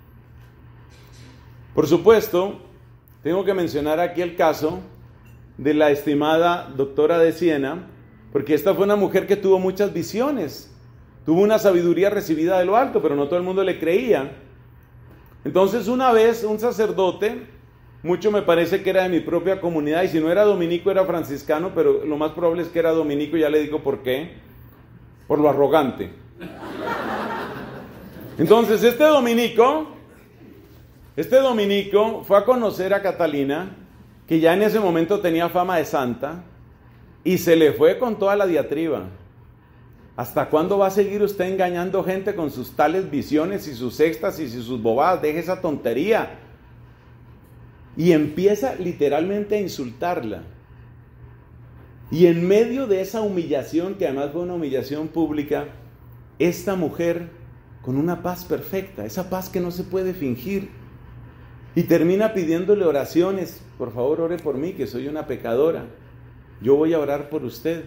Por supuesto, tengo que mencionar aquí el caso de la estimada doctora de Siena, porque esta fue una mujer que tuvo muchas visiones, tuvo una sabiduría recibida de lo alto, pero no todo el mundo le creía. Entonces, una vez un sacerdote, mucho me parece que era de mi propia comunidad, y si no era dominico era franciscano, pero lo más probable es que era dominico, y ya le digo por qué, por lo arrogante. Entonces, este dominico, este dominico fue a conocer a Catalina, que ya en ese momento tenía fama de santa, y se le fue con toda la diatriba. ¿Hasta cuándo va a seguir usted engañando gente con sus tales visiones y sus éxtasis y sus bobadas? Deje esa tontería. Y empieza literalmente a insultarla. Y en medio de esa humillación, que además fue una humillación pública, esta mujer, con una paz perfecta, esa paz que no se puede fingir, Y termina pidiéndole oraciones. Por favor, ore por mí, que soy una pecadora. Yo voy a orar por usted.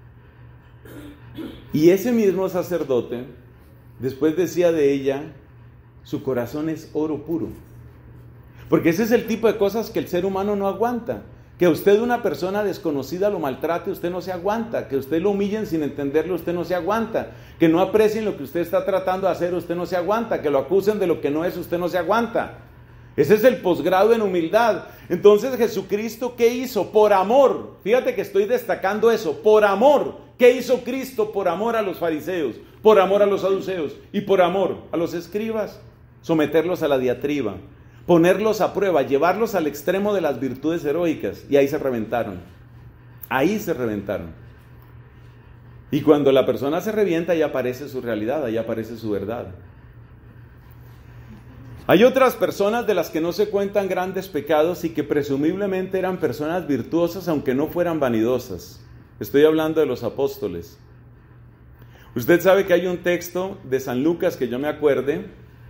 Y ese mismo sacerdote, después decía de ella, su corazón es oro puro. Porque ese es el tipo de cosas que el ser humano no aguanta. Que usted, una persona desconocida, lo maltrate, usted no se aguanta. Que usted lo humillen sin entenderlo, usted no se aguanta. Que no aprecien lo que usted está tratando de hacer, usted no se aguanta. Que lo acusen de lo que no es, usted no se aguanta. Ese es el posgrado en humildad. Entonces Jesucristo, ¿qué hizo? Por amor. Fíjate que estoy destacando eso. Por amor. ¿Qué hizo Cristo? Por amor a los fariseos, por amor a los saduceos y por amor a los escribas. Someterlos a la diatriba, ponerlos a prueba, llevarlos al extremo de las virtudes heroicas. Y ahí se reventaron. Ahí se reventaron. Y cuando la persona se revienta, ahí aparece su realidad, ahí aparece su verdad. Hay otras personas de las que no se cuentan grandes pecados y que presumiblemente eran personas virtuosas, aunque no fueran vanidosas. Estoy hablando de los apóstoles. Usted sabe que hay un texto de San Lucas, que yo me acuerde,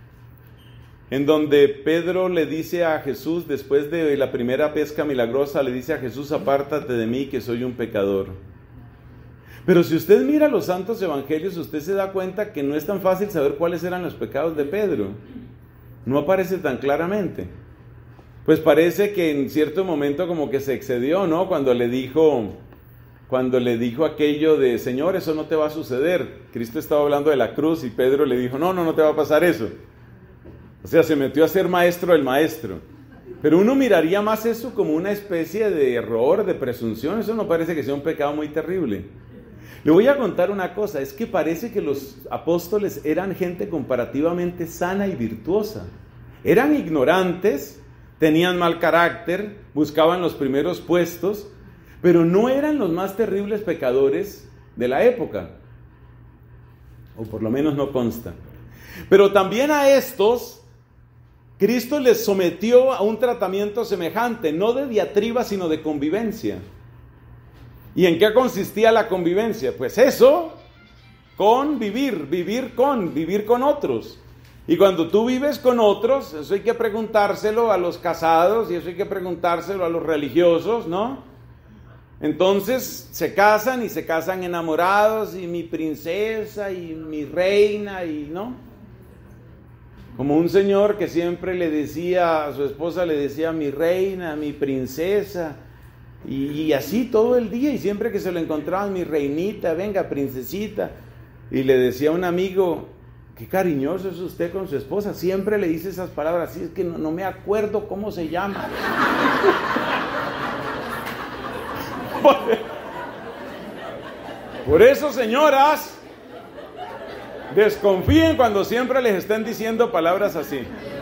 en donde Pedro le dice a Jesús, después de la primera pesca milagrosa, le dice a Jesús: apártate de mí, que soy un pecador. Pero si usted mira los santos evangelios, usted se da cuenta que no es tan fácil saber cuáles eran los pecados de Pedro. No aparece tan claramente. Pues parece que en cierto momento como que se excedió, ¿no? Cuando le dijo, cuando le dijo aquello de: Señor, eso no te va a suceder. Cristo estaba hablando de la cruz y Pedro le dijo: no, no, no te va a pasar eso. O sea, se metió a ser maestro del maestro. Pero uno miraría más eso como una especie de error, de presunción. Eso no parece que sea un pecado muy terrible. Le voy a contar una cosa, es que parece que los apóstoles eran gente comparativamente sana y virtuosa. Eran ignorantes, tenían mal carácter, buscaban los primeros puestos, pero no eran los más terribles pecadores de la época. O por lo menos no consta. Pero también a estos, Cristo les sometió a un tratamiento semejante, no de diatriba, sino de convivencia. ¿Y en qué consistía la convivencia? Pues eso, convivir, vivir con, vivir con otros. Y cuando tú vives con otros, eso hay que preguntárselo a los casados y eso hay que preguntárselo a los religiosos, ¿no? Entonces se casan y se casan enamorados, y mi princesa y mi reina, y ¿no? Como un señor que siempre le decía a su esposa, le decía mi reina, mi princesa. Y, y así todo el día, y siempre que se lo encontraban, mi reinita, venga, princesita. Y le decía a un amigo: qué cariñoso es usted con su esposa, siempre le dice esas palabras. Sí, es que no, no me acuerdo cómo se llama. Por eso, señoras, desconfíen cuando siempre les estén diciendo palabras así.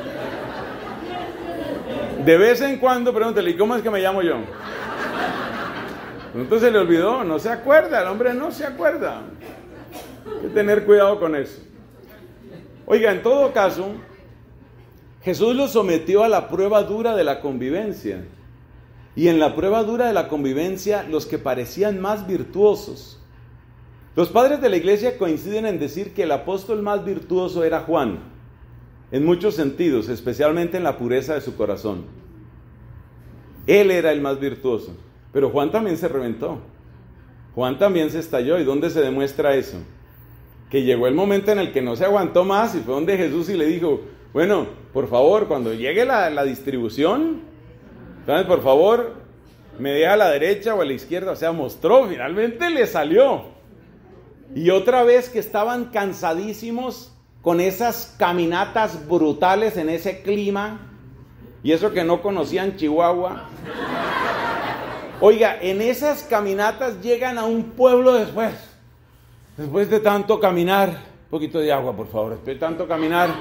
De vez en cuando pregúntele: ¿y cómo es que me llamo yo? Entonces se le olvidó, no se acuerda, el hombre no se acuerda. Hay que tener cuidado con eso. Oiga, en todo caso, Jesús los sometió a la prueba dura de la convivencia. Y en la prueba dura de la convivencia, los que parecían más virtuosos. Los padres de la iglesia coinciden en decir que el apóstol más virtuoso era Juan, en muchos sentidos, especialmente en la pureza de su corazón. Él era el más virtuoso. Pero Juan también se reventó. Juan también se estalló. ¿Y dónde se demuestra eso? Que llegó el momento en el que no se aguantó más y fue donde Jesús y le dijo: bueno, por favor, cuando llegue la, la distribución, ¿sabes? Por favor, me deja a la derecha o a la izquierda. O sea, mostró, finalmente le salió. Y otra vez que estaban cansadísimos con esas caminatas brutales en ese clima, y eso que no conocían Chihuahua. Oiga, en esas caminatas llegan a un pueblo después, después de tanto caminar. Un poquito de agua, por favor, después de tanto caminar.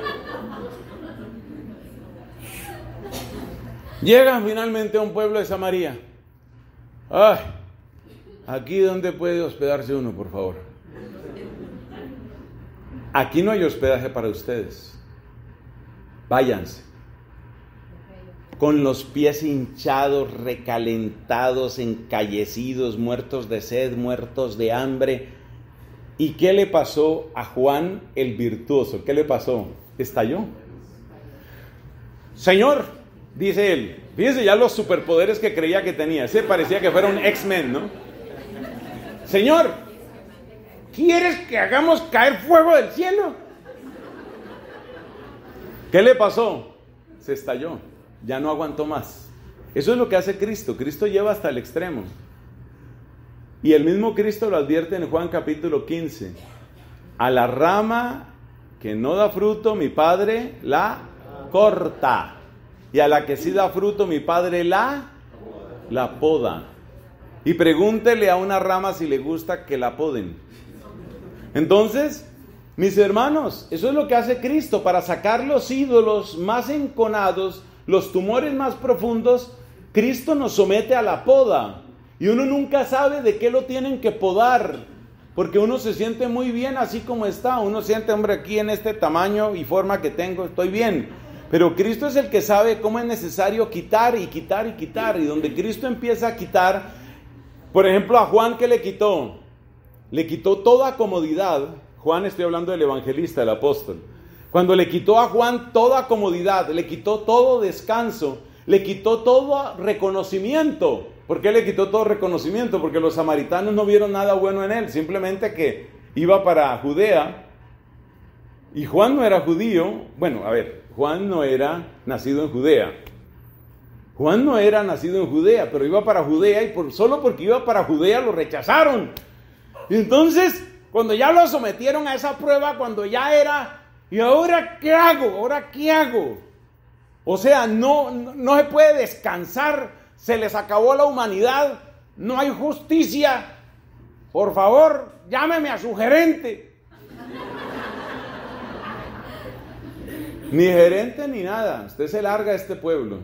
Llegan finalmente a un pueblo de Samaria. Ay, aquí donde puede hospedarse uno, por favor. Aquí no hay hospedaje para ustedes. Váyanse. Con los pies hinchados, recalentados, encallecidos, muertos de sed, muertos de hambre. ¿Y qué le pasó a Juan el virtuoso? ¿Qué le pasó? Estalló. Señor, dice él, fíjense ya los superpoderes que creía que tenía, ese parecía que fuera un X-Men, ¿no? Señor, ¿quieres que hagamos caer fuego del cielo? ¿Qué le pasó? Se estalló, ya no aguantó más. Eso es lo que hace Cristo, Cristo lleva hasta el extremo. Y el mismo Cristo lo advierte en Juan capítulo quince. A la rama que no da fruto, mi Padre la corta. Y a la que sí da fruto, mi Padre la, la poda. Y pregúntele a una rama si le gusta que la poden. Entonces, mis hermanos, eso es lo que hace Cristo para sacar los ídolos más enconados, los tumores más profundos. Cristo nos somete a la poda. Y uno nunca sabe de qué lo tienen que podar, porque uno se siente muy bien así como está. Uno siente, hombre, aquí en este tamaño y forma que tengo, estoy bien. Pero Cristo es el que sabe cómo es necesario quitar y quitar y quitar. Y donde Cristo empieza a quitar, por ejemplo, a Juan, ¿qué le quitó? Le quitó toda comodidad. Juan, estoy hablando del evangelista, el apóstol. Cuando le quitó a Juan toda comodidad, le quitó todo descanso, le quitó todo reconocimiento. ¿Por qué le quitó todo reconocimiento? Porque los samaritanos no vieron nada bueno en él, simplemente que iba para Judea. Y Juan no era judío. Bueno, a ver, Juan no era nacido en Judea. Juan no era nacido en Judea, pero iba para Judea y por, solo porque iba para Judea lo rechazaron. Y entonces, cuando ya lo sometieron a esa prueba, cuando ya era, ¿y ahora qué hago? ¿Ahora qué hago? O sea, no, no, no se puede descansar. Se les acabó la humanidad, no hay justicia. Por favor, llámeme a su gerente. Ni gerente ni nada, usted se larga a este pueblo.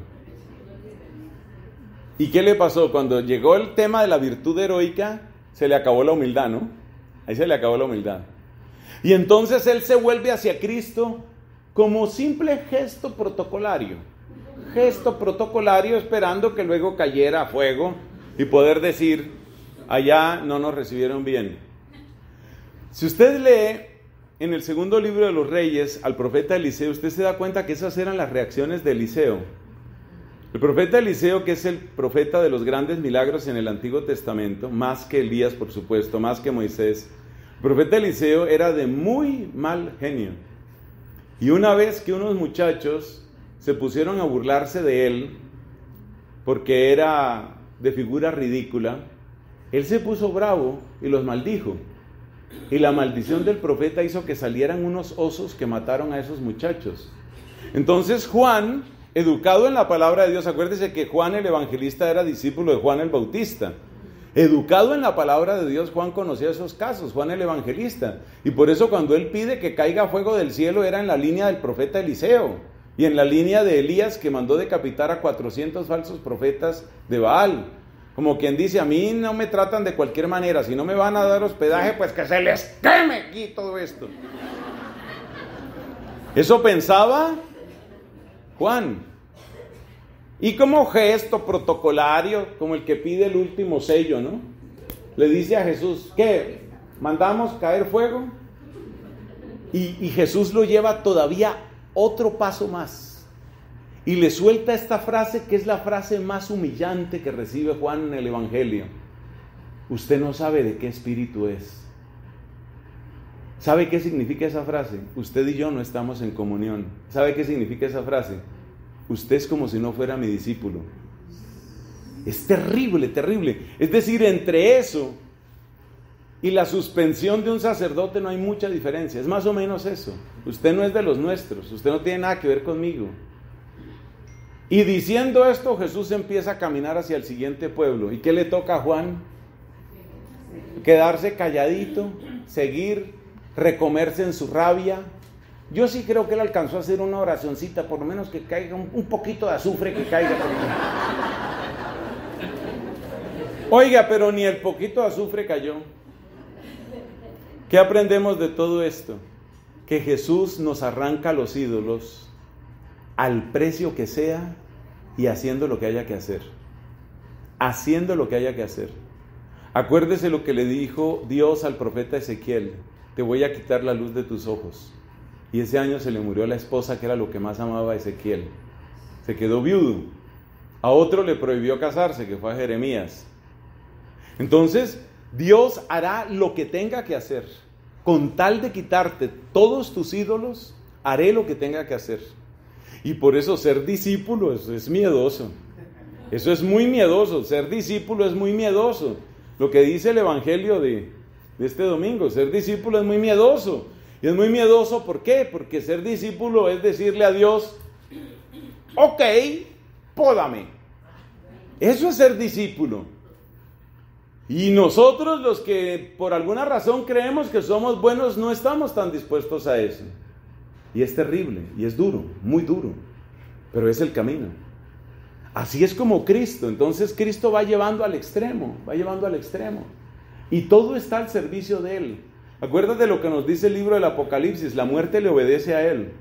¿Y qué le pasó? Cuando llegó el tema de la virtud heroica, se le acabó la humildad, ¿no? Ahí se le acabó la humildad. Y entonces él se vuelve hacia Cristo como simple gesto protocolario. Gesto protocolario esperando que luego cayera a fuego y poder decir, allá no nos recibieron bien. Si usted lee en el segundo libro de los Reyes al profeta Eliseo, usted se da cuenta que esas eran las reacciones de Eliseo. El profeta Eliseo, que es el profeta de los grandes milagros en el Antiguo Testamento, más que Elías, por supuesto, más que Moisés, el profeta Eliseo era de muy mal genio. Y una vez que unos muchachos se pusieron a burlarse de él porque era de figura ridícula, él se puso bravo y los maldijo. Y la maldición del profeta hizo que salieran unos osos que mataron a esos muchachos. Entonces Juan, educado en la palabra de Dios, acuérdese que Juan el evangelista era discípulo de Juan el Bautista. Educado en la palabra de Dios, Juan conocía esos casos, Juan el evangelista. Y por eso cuando él pide que caiga fuego del cielo era en la línea del profeta Eliseo. Y en la línea de Elías, que mandó decapitar a cuatrocientos falsos profetas de Baal. Como quien dice, a mí no me tratan de cualquier manera, si no me van a dar hospedaje, pues que se les queme aquí todo esto. Eso pensaba Juan. Y como gesto protocolario, como el que pide el último sello, ¿no? Le dice a Jesús, ¿qué? ¿Mandamos caer fuego? Y, y Jesús lo lleva todavía otro paso más y le suelta esta frase que es la frase más humillante que recibe Juan en el Evangelio. Usted no sabe de qué espíritu es. ¿Sabe qué significa esa frase? Usted y yo no estamos en comunión. ¿Sabe qué significa esa frase? Usted es como si no fuera mi discípulo. Es terrible, terrible. Es decir, entre eso y la suspensión de un sacerdote no hay mucha diferencia. Es más o menos eso. Usted no es de los nuestros. Usted no tiene nada que ver conmigo. Y diciendo esto, Jesús empieza a caminar hacia el siguiente pueblo. ¿Y qué le toca a Juan? Quedarse calladito, seguir, recomerse en su rabia. Yo sí creo que él alcanzó a hacer una oracioncita, por lo menos que caiga un, un poquito de azufre que caiga. Oiga, pero ni el poquito de azufre cayó. ¿Qué aprendemos de todo esto? Que Jesús nos arranca los ídolos al precio que sea y haciendo lo que haya que hacer. Haciendo lo que haya que hacer. Acuérdese lo que le dijo Dios al profeta Ezequiel: te voy a quitar la luz de tus ojos. Y ese año se le murió la esposa, que era lo que más amaba a Ezequiel. se quedó viudo. A otro le prohibió casarse, que fue a Jeremías. Entonces, Dios hará lo que tenga que hacer. Con tal de quitarte todos tus ídolos, haré lo que tenga que hacer. Y por eso ser discípulo es, es miedoso. Eso es muy miedoso. Ser discípulo es muy miedoso. Lo que dice el Evangelio de, de este domingo, ser discípulo es muy miedoso. Y es muy miedoso, ¿por qué? Porque ser discípulo es decirle a Dios, ok, pódame. Eso es ser discípulo. Y nosotros, los que por alguna razón creemos que somos buenos, no estamos tan dispuestos a eso. Y es terrible, y es duro, muy duro, pero es el camino. Así es como Cristo. Entonces Cristo va llevando al extremo, va llevando al extremo. Y todo está al servicio de Él. Acuérdate de lo que nos dice el libro del Apocalipsis, la muerte le obedece a Él.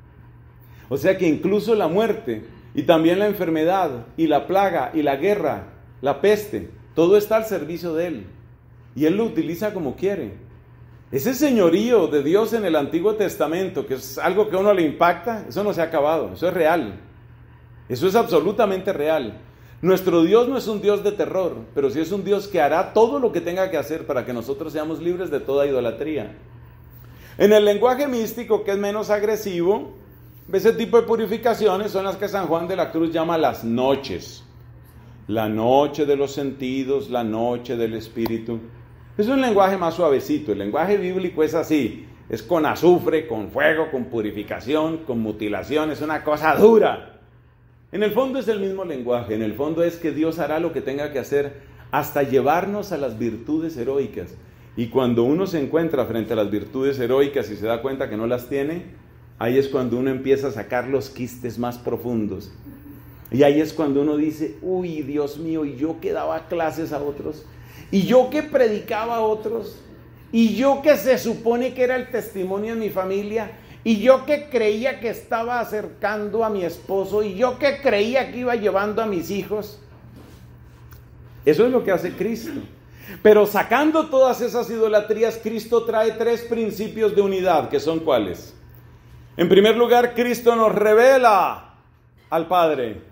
O sea que incluso la muerte, y también la enfermedad, y la plaga, y la guerra, la peste, todo está al servicio de Él. Y Él lo utiliza como quiere. Ese señorío de Dios en el Antiguo Testamento, que es algo que a uno le impacta, eso no se ha acabado, eso es real. Eso es absolutamente real. Nuestro Dios no es un Dios de terror, pero sí es un Dios que hará todo lo que tenga que hacer para que nosotros seamos libres de toda idolatría. En el lenguaje místico, que es menos agresivo, ese tipo de purificaciones son las que San Juan de la Cruz llama las noches. La noche de los sentidos, la noche del espíritu. Es un lenguaje más suavecito. El lenguaje bíblico es así. Es con azufre, con fuego, con purificación, con mutilación. Es una cosa dura. En el fondo es el mismo lenguaje. En el fondo es que Dios hará lo que tenga que hacer hasta llevarnos a las virtudes heroicas. Y cuando uno se encuentra frente a las virtudes heroicas y se da cuenta que no las tiene, ahí es cuando uno empieza a sacar los quistes más profundos. Y ahí es cuando uno dice, uy, Dios mío, y yo que daba clases a otros, y yo que predicaba a otros, y yo que se supone que era el testimonio en mi familia, y yo que creía que estaba acercando a mi esposo, y yo que creía que iba llevando a mis hijos. Eso es lo que hace Cristo. Pero sacando todas esas idolatrías, Cristo trae tres principios de unidad, que son ¿cuáles? En primer lugar, Cristo nos revela al Padre.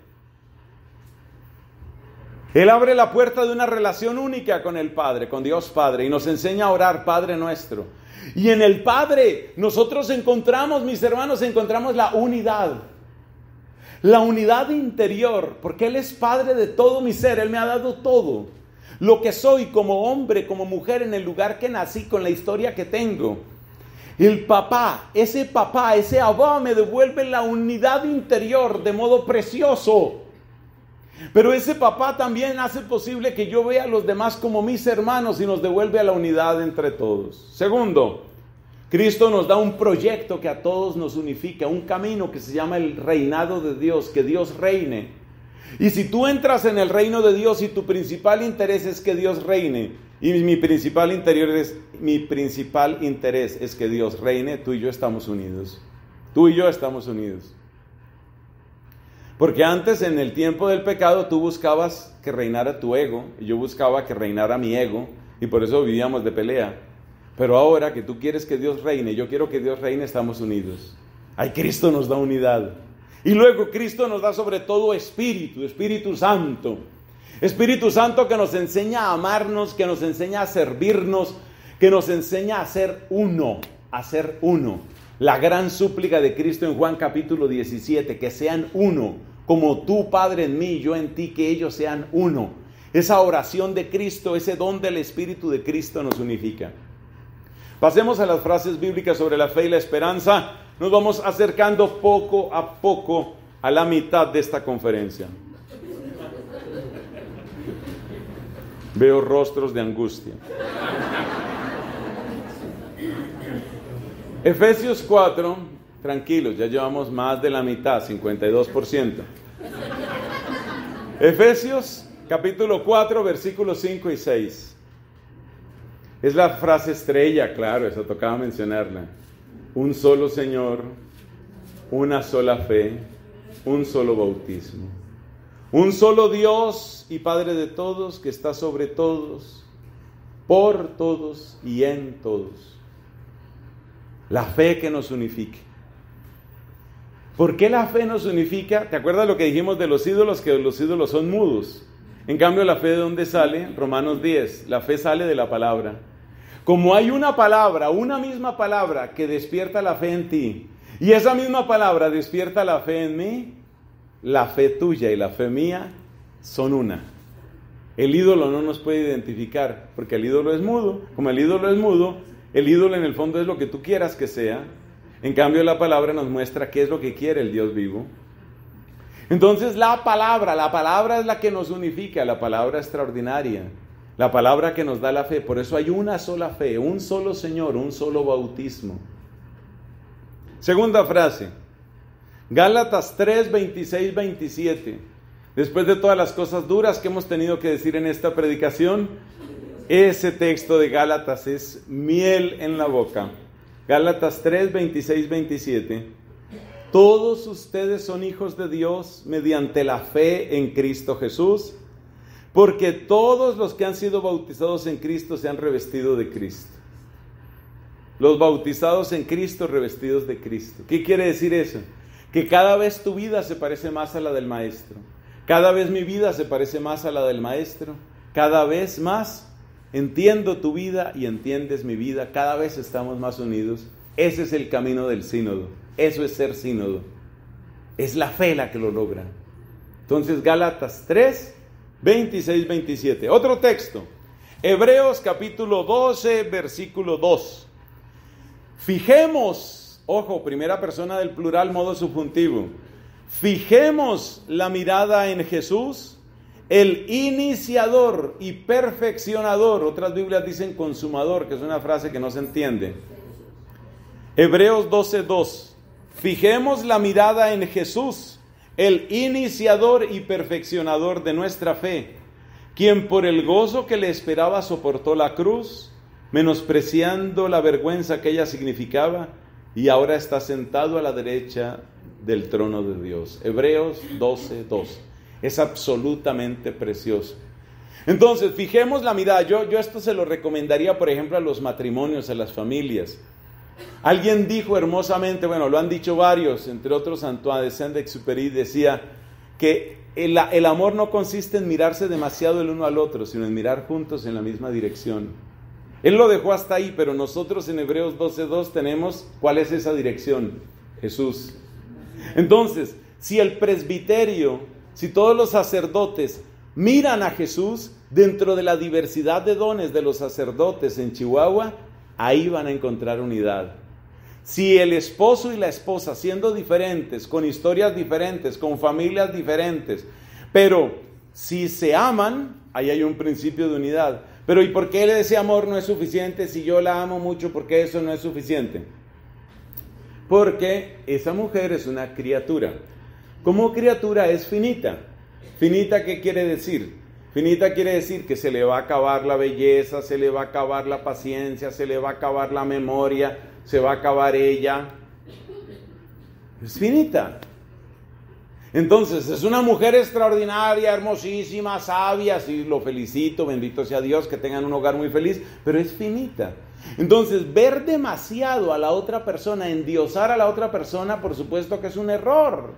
Él abre la puerta de una relación única con el Padre, con Dios Padre, y nos enseña a orar, Padre nuestro. Y en el Padre nosotros encontramos, mis hermanos, encontramos la unidad. La unidad interior, porque Él es Padre de todo mi ser, Él me ha dado todo. Lo que soy como hombre, como mujer, en el lugar que nací, con la historia que tengo. El papá, ese papá, ese Abba me devuelve la unidad interior de modo precioso. Pero ese papá también hace posible que yo vea a los demás como mis hermanos y nos devuelve a la unidad entre todos. Segundo, Cristo nos da un proyecto que a todos nos unifica, un camino que se llama el reinado de Dios, que Dios reine. Y si tú entras en el reino de Dios y tu principal interés es que Dios reine, y mi principal interior es, mi principal interés es que Dios reine, tú y yo estamos unidos. Tú y yo estamos unidos. Porque antes, en el tiempo del pecado, tú buscabas que reinara tu ego, y yo buscaba que reinara mi ego, y por eso vivíamos de pelea. Pero ahora que tú quieres que Dios reine, yo quiero que Dios reine, estamos unidos. Ay, Cristo nos da unidad. Y luego Cristo nos da sobre todo Espíritu, Espíritu Santo. Espíritu Santo que nos enseña a amarnos, que nos enseña a servirnos, que nos enseña a ser uno, a ser uno. La gran súplica de Cristo en Juan capítulo diecisiete, que sean uno. Como tú, Padre, en mí, yo en ti, que ellos sean uno. Esa oración de Cristo, ese don del Espíritu de Cristo nos unifica. Pasemos a las frases bíblicas sobre la fe y la esperanza. Nos vamos acercando poco a poco a la mitad de esta conferencia. Veo rostros de angustia. Efesios cuatro, tranquilos, ya llevamos más de la mitad, cincuenta y dos por ciento. Efesios capítulo cuatro, versículos cinco y seis. Es la frase estrella, claro, eso tocaba mencionarla. Un solo Señor, una sola fe, un solo bautismo. Un solo Dios y Padre de todos, que está sobre todos, por todos y en todos. La fe que nos unifique. ¿Por qué la fe nos unifica? ¿Te acuerdas lo que dijimos de los ídolos? Que los ídolos son mudos. En cambio, ¿la fe de dónde sale? Romanos diez. La fe sale de la palabra. Como hay una palabra, una misma palabra que despierta la fe en ti, y esa misma palabra despierta la fe en mí, la fe tuya y la fe mía son una. El ídolo no nos puede identificar, porque el ídolo es mudo. Como el ídolo es mudo, el ídolo en el fondo es lo que tú quieras que sea. En cambio, la palabra nos muestra qué es lo que quiere el Dios vivo. Entonces, la palabra, la palabra es la que nos unifica, la palabra extraordinaria, la palabra que nos da la fe. Por eso hay una sola fe, un solo Señor, un solo bautismo. Segunda frase, Gálatas tres, veintiséis, veintisiete. Después de todas las cosas duras que hemos tenido que decir en esta predicación, ese texto de Gálatas es miel en la boca. Gálatas tres, veintiséis, veintisiete. Todos ustedes son hijos de Dios mediante la fe en Cristo Jesús, porque todos los que han sido bautizados en Cristo se han revestido de Cristo. Los bautizados en Cristo, revestidos de Cristo. ¿Qué quiere decir eso? Que cada vez tu vida se parece más a la del Maestro. Cada vez mi vida se parece más a la del Maestro. Cada vez más entiendo tu vida y entiendes mi vida. Cada vez estamos más unidos. Ese es el camino del sínodo. Eso es ser sínodo. Es la fe la que lo logra. Entonces, Gálatas tres, veintiséis, veintisiete. Otro texto. Hebreos capítulo doce, versículo dos. Fijemos, ojo, primera persona del plural, modo subjuntivo. Fijemos la mirada en Jesús, el iniciador y perfeccionador. Otras Biblias dicen consumador, que es una frase que no se entiende. Hebreos doce, dos. Fijemos la mirada en Jesús, el iniciador y perfeccionador de nuestra fe, quien por el gozo que le esperaba soportó la cruz, menospreciando la vergüenza que ella significaba, y ahora está sentado a la derecha del trono de Dios. Hebreos doce, dos. Es absolutamente precioso. Entonces, fijemos la mirada. Yo, yo esto se lo recomendaría, por ejemplo, a los matrimonios, a las familias. Alguien dijo hermosamente, bueno, lo han dicho varios, entre otros Antoine de Saint-Exupéry, decía que el, el amor no consiste en mirarse demasiado el uno al otro, sino en mirar juntos en la misma dirección. Él lo dejó hasta ahí, pero nosotros en Hebreos doce, dos tenemos, ¿cuál es esa dirección? Jesús. Entonces, si el presbiterio, si todos los sacerdotes miran a Jesús dentro de la diversidad de dones de los sacerdotes en Chihuahua, ahí van a encontrar unidad. Si el esposo y la esposa, siendo diferentes, con historias diferentes, con familias diferentes, pero si se aman, ahí hay un principio de unidad. Pero ¿y por qué ese amor no es suficiente? Si yo la amo mucho, ¿por qué eso no es suficiente? Porque esa mujer es una criatura. Como criatura es finita. ¿Finita qué quiere decir? Finita quiere decir que se le va a acabar la belleza, se le va a acabar la paciencia, se le va a acabar la memoria, se va a acabar ella. Es finita. Entonces, es una mujer extraordinaria, hermosísima, sabia, sí, lo felicito, bendito sea Dios, que tengan un hogar muy feliz, pero es finita. Entonces, ver demasiado a la otra persona, endiosar a la otra persona, por supuesto que es un error.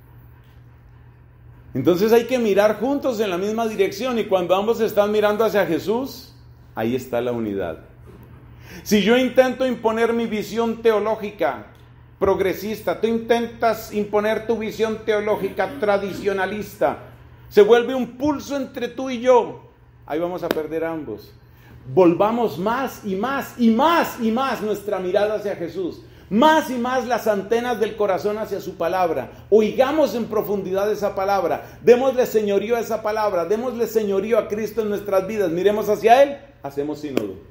Entonces hay que mirar juntos en la misma dirección, y cuando ambos están mirando hacia Jesús, ahí está la unidad. Si yo intento imponer mi visión teológica progresista, tú intentas imponer tu visión teológica tradicionalista, se vuelve un pulso entre tú y yo, ahí vamos a perder ambos. Volvamos más y más y más y más nuestra mirada hacia Jesús, más y más las antenas del corazón hacia su palabra, oigamos en profundidad esa palabra, démosle señorío a esa palabra, démosle señorío a Cristo en nuestras vidas, miremos hacia Él, hacemos sínodo.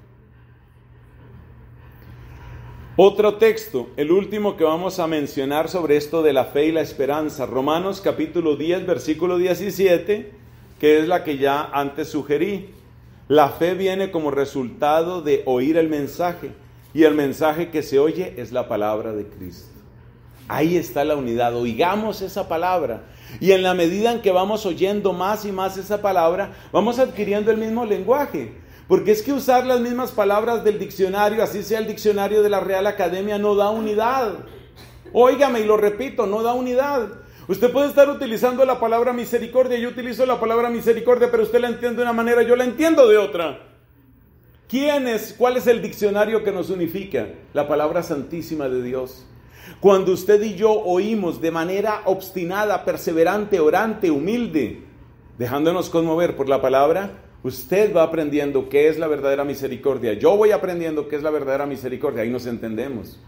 Otro texto, el último que vamos a mencionar sobre esto de la fe y la esperanza, Romanos capítulo diez, versículo diecisiete, que es la que ya antes sugerí. La fe viene como resultado de oír el mensaje, y el mensaje que se oye es la palabra de Cristo. Ahí está la unidad, oigamos esa palabra, y en la medida en que vamos oyendo más y más esa palabra, vamos adquiriendo el mismo lenguaje. Porque es que usar las mismas palabras del diccionario, así sea el diccionario de la Real Academia, no da unidad. Óigame, y lo repito, no da unidad. Usted puede estar utilizando la palabra misericordia, yo utilizo la palabra misericordia, pero usted la entiende de una manera, yo la entiendo de otra. ¿Quién es? ¿Cuál es el diccionario que nos unifica? La palabra santísima de Dios. Cuando usted y yo oímos de manera obstinada, perseverante, orante, humilde, dejándonos conmover por la palabra, usted va aprendiendo qué es la verdadera misericordia. Yo voy aprendiendo qué es la verdadera misericordia. Ahí nos entendemos.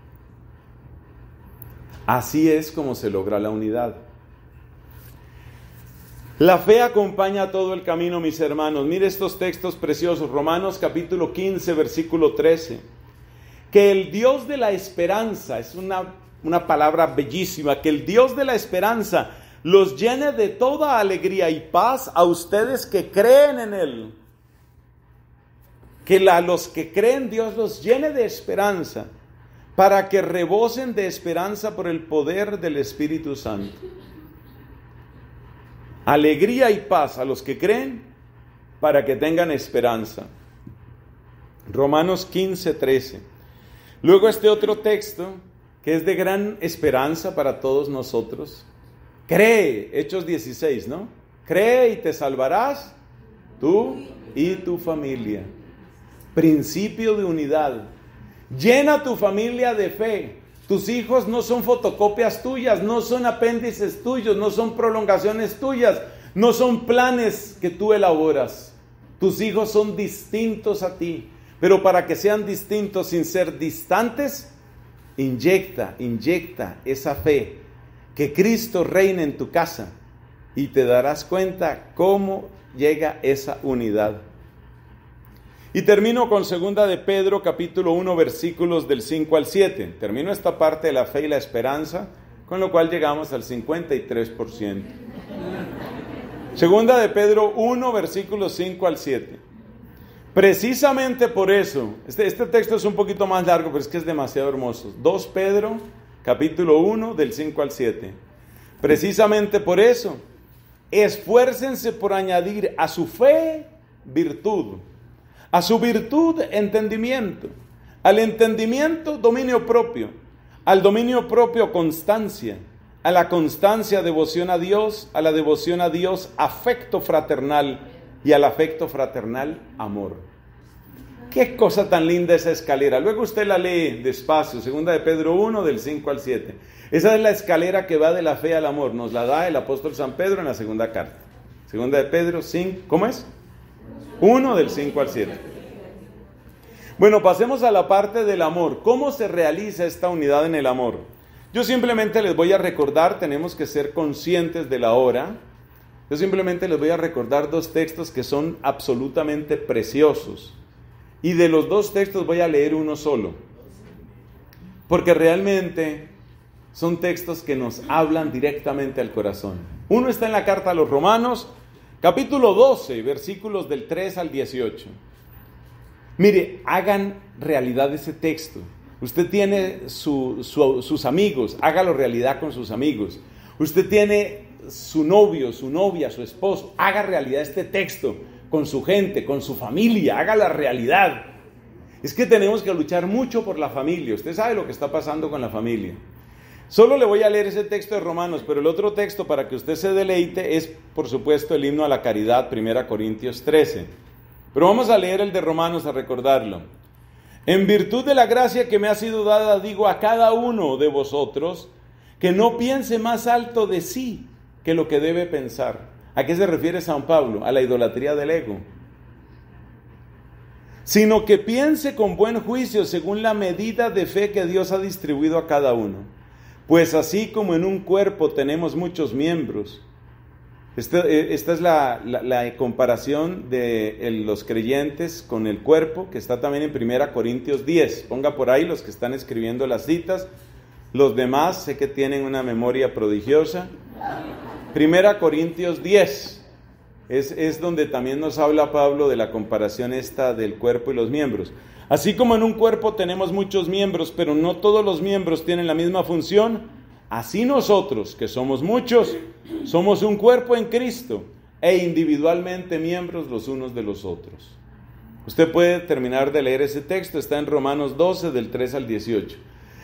Así es como se logra la unidad. La fe acompaña todo el camino, mis hermanos. Mire estos textos preciosos. Romanos capítulo quince, versículo trece. Que el Dios de la esperanza, es una, una palabra bellísima, que el Dios de la esperanza los llene de toda alegría y paz a ustedes que creen en Él. Que a los que creen Dios los llene de esperanza, para que rebosen de esperanza por el poder del Espíritu Santo. Alegría y paz a los que creen, para que tengan esperanza. Romanos quince, trece. Luego este otro texto, que es de gran esperanza para todos nosotros. Cree, Hechos dieciséis, ¿no? Cree y te salvarás, tú y tu familia. Principio de unidad. Llena tu familia de fe. Tus hijos no son fotocopias tuyas, no son apéndices tuyos, no son prolongaciones tuyas, no son planes que tú elaboras. Tus hijos son distintos a ti, pero para que sean distintos sin ser distantes, inyecta, inyecta esa fe, que Cristo reine en tu casa y te darás cuenta cómo llega esa unidad. Y termino con segunda de Pedro, capítulo uno, versículos del cinco al siete. Termino esta parte de la fe y la esperanza, con lo cual llegamos al cincuenta y tres por ciento. Segunda de Pedro uno, versículos cinco al siete. Precisamente por eso, este, este texto es un poquito más largo, pero es que es demasiado hermoso. dos Pedro, capítulo uno, del cinco al siete. Precisamente por eso, esfuércense por añadir a su fe virtud. A su virtud, entendimiento. Al entendimiento, dominio propio. Al dominio propio, constancia. A la constancia, devoción a Dios. A la devoción a Dios, afecto fraternal. Y al afecto fraternal, amor. Qué cosa tan linda esa escalera. Luego usted la lee despacio. Segunda de Pedro uno, del cinco al siete. Esa es la escalera que va de la fe al amor. Nos la da el apóstol San Pedro en la segunda carta. Segunda de Pedro cinco. ¿Cómo es? uno del cinco al siete. Bueno, pasemos a la parte del amor. ¿Cómo se realiza esta unidad en el amor? Yo simplemente les voy a recordar, tenemos que ser conscientes de la hora. Yo simplemente les voy a recordar dos textos que son absolutamente preciosos. Y de los dos textos voy a leer uno solo. Porque realmente son textos que nos hablan directamente al corazón. Uno está en la carta a los Romanos, capítulo doce, versículos del tres al dieciocho. Mire, hagan realidad ese texto. Usted tiene su, su, sus amigos, hágalo realidad con sus amigos. Usted tiene su novio, su novia, su esposo, haga realidad este texto con su gente, con su familia, haga la realidad. Es que tenemos que luchar mucho por la familia. Usted sabe lo que está pasando con la familia. Solo le voy a leer ese texto de Romanos, pero el otro texto para que usted se deleite es, por supuesto, el himno a la caridad, primera Corintios trece. Pero vamos a leer el de Romanos a recordarlo. En virtud de la gracia que me ha sido dada, digo a cada uno de vosotros que no piense más alto de sí que lo que debe pensar. ¿A qué se refiere San Pablo? A la idolatría del ego. Sino que piense con buen juicio según la medida de fe que Dios ha distribuido a cada uno. Pues así como en un cuerpo tenemos muchos miembros. Esta, esta es la, la, la comparación de los creyentes con el cuerpo, que está también en primera Corintios diez. Ponga por ahí los que están escribiendo las citas. Los demás sé que tienen una memoria prodigiosa. primera Corintios diez. Es, es donde también nos habla Pablo de la comparación esta del cuerpo y los miembros. Así como en un cuerpo tenemos muchos miembros, pero no todos los miembros tienen la misma función, así nosotros, que somos muchos, somos un cuerpo en Cristo e individualmente miembros los unos de los otros. Usted puede terminar de leer ese texto, está en Romanos doce, del tres al dieciocho.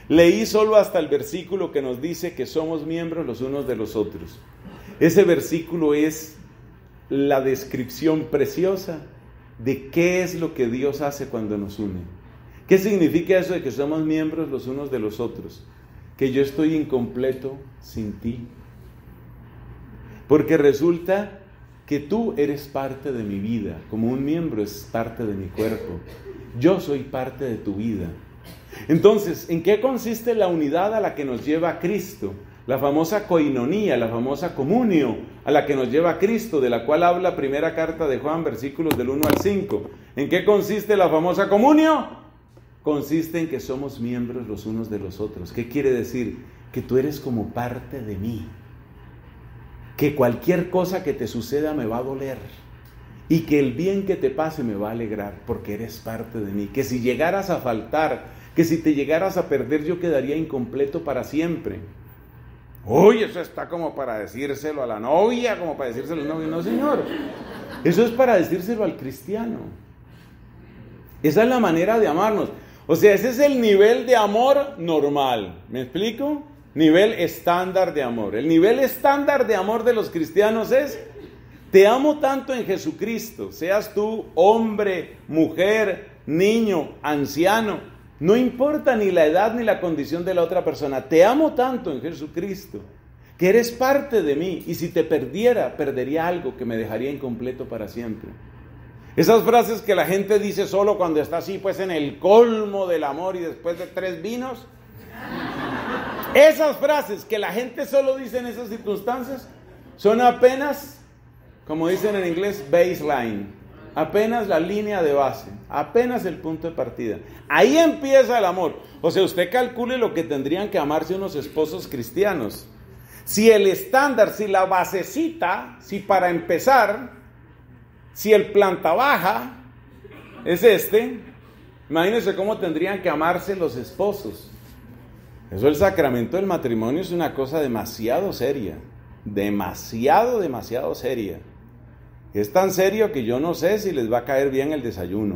Leí solo hasta el versículo que nos dice que somos miembros los unos de los otros. Ese versículo es la descripción preciosa de qué es lo que Dios hace cuando nos une. ¿Qué significa eso de que somos miembros los unos de los otros? Que yo estoy incompleto sin ti. Porque resulta que tú eres parte de mi vida, como un miembro es parte de mi cuerpo. Yo soy parte de tu vida. Entonces, ¿en qué consiste la unidad a la que nos lleva Cristo? La famosa coinonía, la famosa comunio a la que nos lleva Cristo, de la cual habla primera carta de Juan, versículos del uno al cinco. ¿En qué consiste la famosa comunio? Consiste en que somos miembros los unos de los otros. ¿Qué quiere decir? Que tú eres como parte de mí. Que cualquier cosa que te suceda me va a doler. Y que el bien que te pase me va a alegrar, porque eres parte de mí. Que si llegaras a faltar, que si te llegaras a perder, yo quedaría incompleto para siempre. Uy, eso está como para decírselo a la novia, como para decírselo al novio. No, señor. Eso es para decírselo al cristiano. Esa es la manera de amarnos. O sea, ese es el nivel de amor normal. ¿Me explico? Nivel estándar de amor. El nivel estándar de amor de los cristianos es: te amo tanto en Jesucristo, seas tú hombre, mujer, niño, anciano, no importa ni la edad ni la condición de la otra persona, te amo tanto en Jesucristo, que eres parte de mí, y si te perdiera, perdería algo que me dejaría incompleto para siempre. Esas frases que la gente dice solo cuando está así, pues en el colmo del amor y después de tres vinos. Esas frases que la gente solo dice en esas circunstancias son apenas, como dicen en inglés, baseline, apenas la línea de base, apenas el punto de partida. Ahí empieza el amor. O sea, usted calcule lo que tendrían que amarse unos esposos cristianos. Si el estándar, si la basecita, si para empezar, si el planta baja es este, imagínense cómo tendrían que amarse los esposos. Eso, el sacramento del matrimonio es una cosa demasiado seria, demasiado, demasiado seria. Es tan serio que yo no sé si les va a caer bien el desayuno.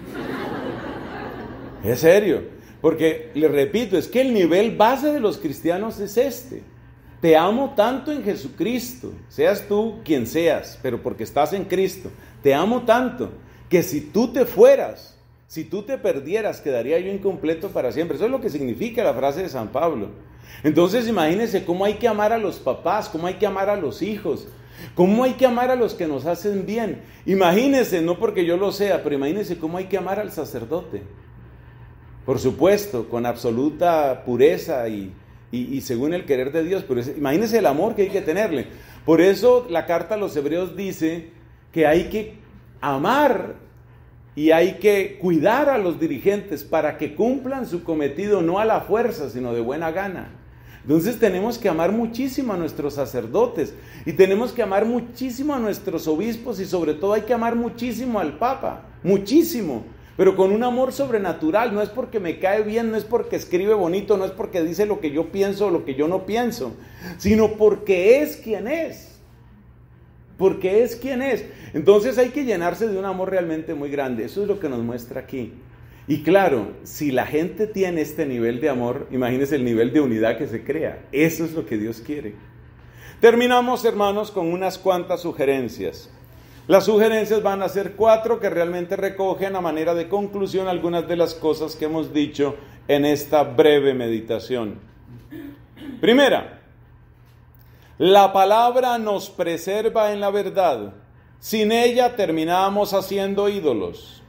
Es serio, porque les repito, es que el nivel base de los cristianos es este. Te amo tanto en Jesucristo, seas tú quien seas, pero porque estás en Cristo. Te amo tanto que si tú te fueras, si tú te perdieras, quedaría yo incompleto para siempre. Eso es lo que significa la frase de San Pablo. Entonces imagínense cómo hay que amar a los papás, cómo hay que amar a los hijos, cómo hay que amar a los que nos hacen bien. Imagínense, no porque yo lo sea, pero imagínense cómo hay que amar al sacerdote. Por supuesto, con absoluta pureza y, y, y según el querer de Dios. Pero es, imagínense el amor que hay que tenerle. Por eso la carta a los Hebreos dice que hay que amar y hay que cuidar a los dirigentes para que cumplan su cometido, no a la fuerza, sino de buena gana. Entonces tenemos que amar muchísimo a nuestros sacerdotes y tenemos que amar muchísimo a nuestros obispos, y sobre todo hay que amar muchísimo al Papa, muchísimo, pero con un amor sobrenatural. No es porque me cae bien, no es porque escribe bonito, no es porque dice lo que yo pienso o lo que yo no pienso, sino porque es quien es. Porque es quien es. Entonces hay que llenarse de un amor realmente muy grande. Eso es lo que nos muestra aquí. Y claro, si la gente tiene este nivel de amor, imagínense el nivel de unidad que se crea. Eso es lo que Dios quiere. Terminamos, hermanos, con unas cuantas sugerencias. Las sugerencias van a ser cuatro, que realmente recogen a manera de conclusión algunas de las cosas que hemos dicho en esta breve meditación. Primera, la palabra nos preserva en la verdad. Sin ella terminamos haciendo ídolos.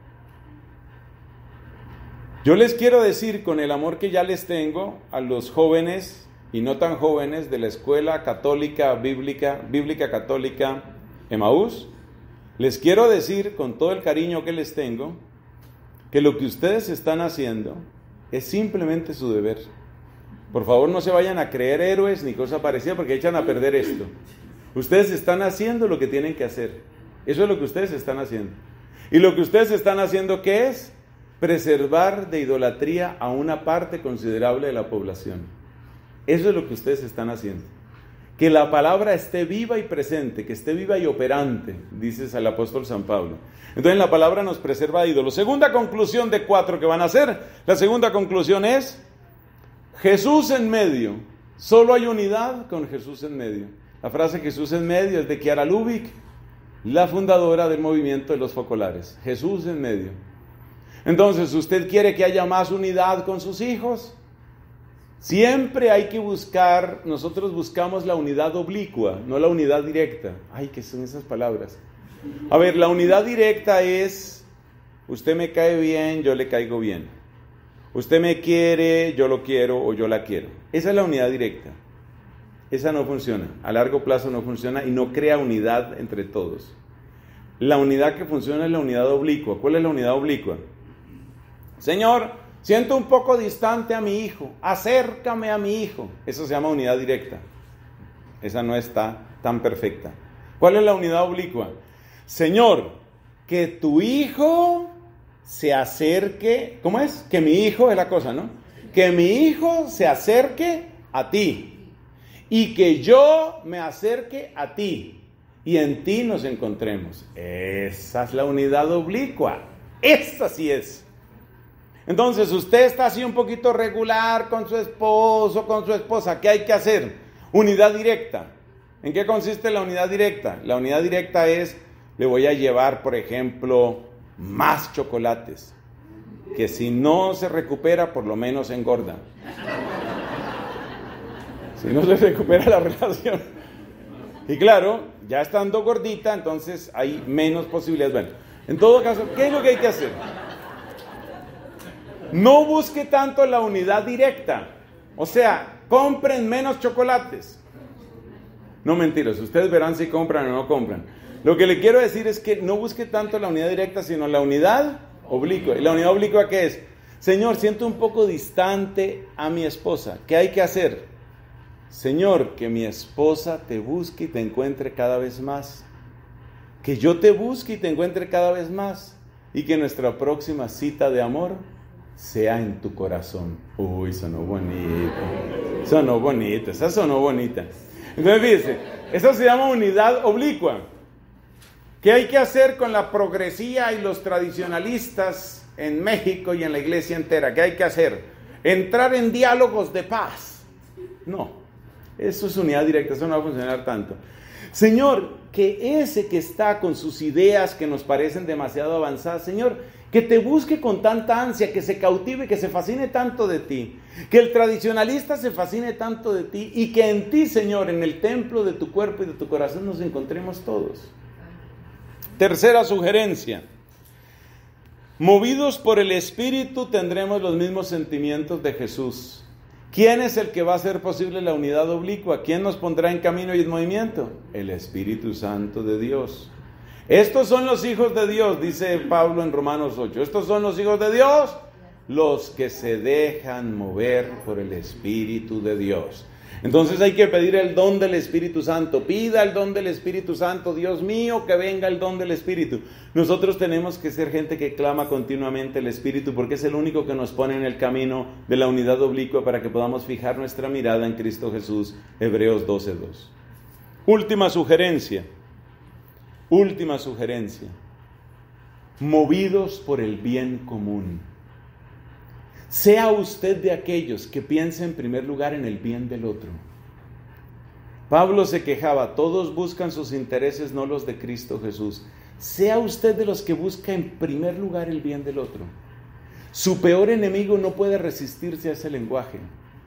Yo les quiero decir, con el amor que ya les tengo a los jóvenes y no tan jóvenes de la Escuela Católica Bíblica, Bíblica Católica Emaús, les quiero decir con todo el cariño que les tengo, que lo que ustedes están haciendo es simplemente su deber. Por favor, no se vayan a creer héroes ni cosa parecida, porque echan a perder esto. Ustedes están haciendo lo que tienen que hacer. Eso es lo que ustedes están haciendo. Y lo que ustedes están haciendo, ¿qué es? Preservar de idolatría a una parte considerable de la población. Eso es lo que ustedes están haciendo. Que la palabra esté viva y presente, que esté viva y operante, dice el apóstol San Pablo. Entonces la palabra nos preserva de ídolos. Segunda conclusión de cuatro que van a hacer. La segunda conclusión es: Jesús en medio. Solo hay unidad con Jesús en medio. La frase Jesús en medio es de Chiara Lubich, la fundadora del movimiento de los focolares. Jesús en medio. Entonces, ¿usted quiere que haya más unidad con sus hijos? Siempre hay que buscar, nosotros buscamos la unidad oblicua, no la unidad directa. Ay, ¿qué son esas palabras? A ver, la unidad directa es, usted me cae bien, yo le caigo bien. Usted me quiere, yo lo quiero o yo la quiero. Esa es la unidad directa. Esa no funciona, a largo plazo no funciona y no crea unidad entre todos. La unidad que funciona es la unidad oblicua. ¿Cuál es la unidad oblicua? Señor, siento un poco distante a mi hijo, acércame a mi hijo. Eso se llama unidad directa. Esa no está tan perfecta. ¿Cuál es la unidad oblicua? Señor, que tu hijo se acerque, ¿cómo es? Que mi hijo es la cosa, ¿no? Que mi hijo se acerque a ti y que yo me acerque a ti y en ti nos encontremos. Esa es la unidad oblicua. Esa sí es. Entonces, usted está así un poquito regular con su esposo, con su esposa. ¿Qué hay que hacer? Unidad directa. ¿En qué consiste la unidad directa? La unidad directa es, le voy a llevar, por ejemplo, más chocolates. Que si no se recupera, por lo menos engorda. Si no se recupera la relación. Y claro, ya estando gordita, entonces hay menos posibilidades. Bueno, en todo caso, ¿qué es lo que hay que hacer? No busque tanto la unidad directa. O sea, compren menos chocolates. No, mentiras, ustedes verán si compran o no compran. Lo que le quiero decir es que no busque tanto la unidad directa, sino la unidad oblicua. ¿Y la unidad oblicua qué es? Señor, siento un poco distante a mi esposa. ¿Qué hay que hacer? Señor, que mi esposa te busque y te encuentre cada vez más. Que yo te busque y te encuentre cada vez más. Y que nuestra próxima cita de amor sea en tu corazón. Uy, sonó bonito. Sonó bonito, esa sonó bonita. Entonces fíjense, eso se llama unidad oblicua. ¿Qué hay que hacer con la progresía y los tradicionalistas en México y en la iglesia entera? ¿Qué hay que hacer? Entrar en diálogos de paz. No, eso es unidad directa, eso no va a funcionar tanto. Señor, que ese que está con sus ideas que nos parecen demasiado avanzadas, Señor, que te busque con tanta ansia, que se cautive, que se fascine tanto de ti, que el tradicionalista se fascine tanto de ti y que en ti, Señor, en el templo de tu cuerpo y de tu corazón nos encontremos todos. Tercera sugerencia. Movidos por el Espíritu tendremos los mismos sentimientos de Jesús. ¿Quién es el que va a hacer posible la unidad oblicua? ¿Quién nos pondrá en camino y en movimiento? El Espíritu Santo de Dios. Estos son los hijos de Dios, dice Pablo en Romanos ocho. Estos son los hijos de Dios, los que se dejan mover por el Espíritu de Dios. Entonces hay que pedir el don del Espíritu Santo. Pida el don del Espíritu Santo. Dios mío, que venga el don del Espíritu. Nosotros tenemos que ser gente que clama continuamente el Espíritu, porque es el único que nos pone en el camino de la unidad oblicua para que podamos fijar nuestra mirada en Cristo Jesús. Hebreos doce dos. Última sugerencia. Última sugerencia. Movidos por el bien común. Sea usted de aquellos que piensa en primer lugar en el bien del otro. Pablo se quejaba, todos buscan sus intereses, no los de Cristo Jesús. Sea usted de los que busca en primer lugar el bien del otro. Su peor enemigo no puede resistirse a ese lenguaje.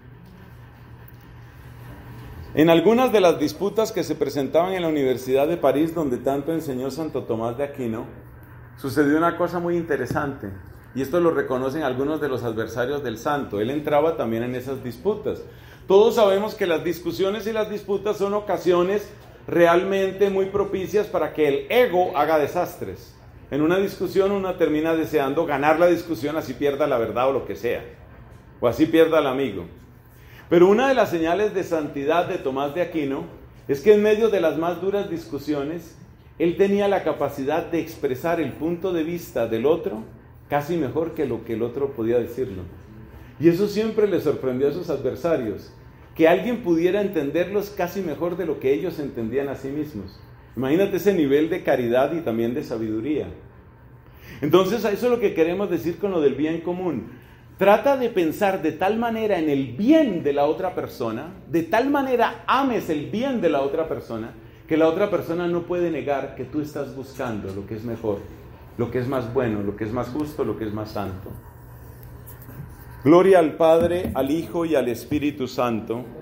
En algunas de las disputas que se presentaban en la Universidad de París, donde tanto enseñó Santo Tomás de Aquino, sucedió una cosa muy interesante. Y esto lo reconocen algunos de los adversarios del santo. Él entraba también en esas disputas. Todos sabemos que las discusiones y las disputas son ocasiones realmente muy propicias para que el ego haga desastres. En una discusión uno termina deseando ganar la discusión, así pierda la verdad o lo que sea. O así pierda al amigo. Pero una de las señales de santidad de Tomás de Aquino es que en medio de las más duras discusiones, él tenía la capacidad de expresar el punto de vista del otro casi mejor que lo que el otro podía decirlo. Y eso siempre le sorprendió a sus adversarios, que alguien pudiera entenderlos casi mejor de lo que ellos entendían a sí mismos. Imagínate ese nivel de caridad y también de sabiduría. Entonces, eso es lo que queremos decir con lo del bien común. Trata de pensar de tal manera en el bien de la otra persona, de tal manera ames el bien de la otra persona, que la otra persona no puede negar que tú estás buscando lo que es mejor, lo que es más bueno, lo que es más justo, lo que es más santo. Gloria al Padre, al Hijo y al Espíritu Santo.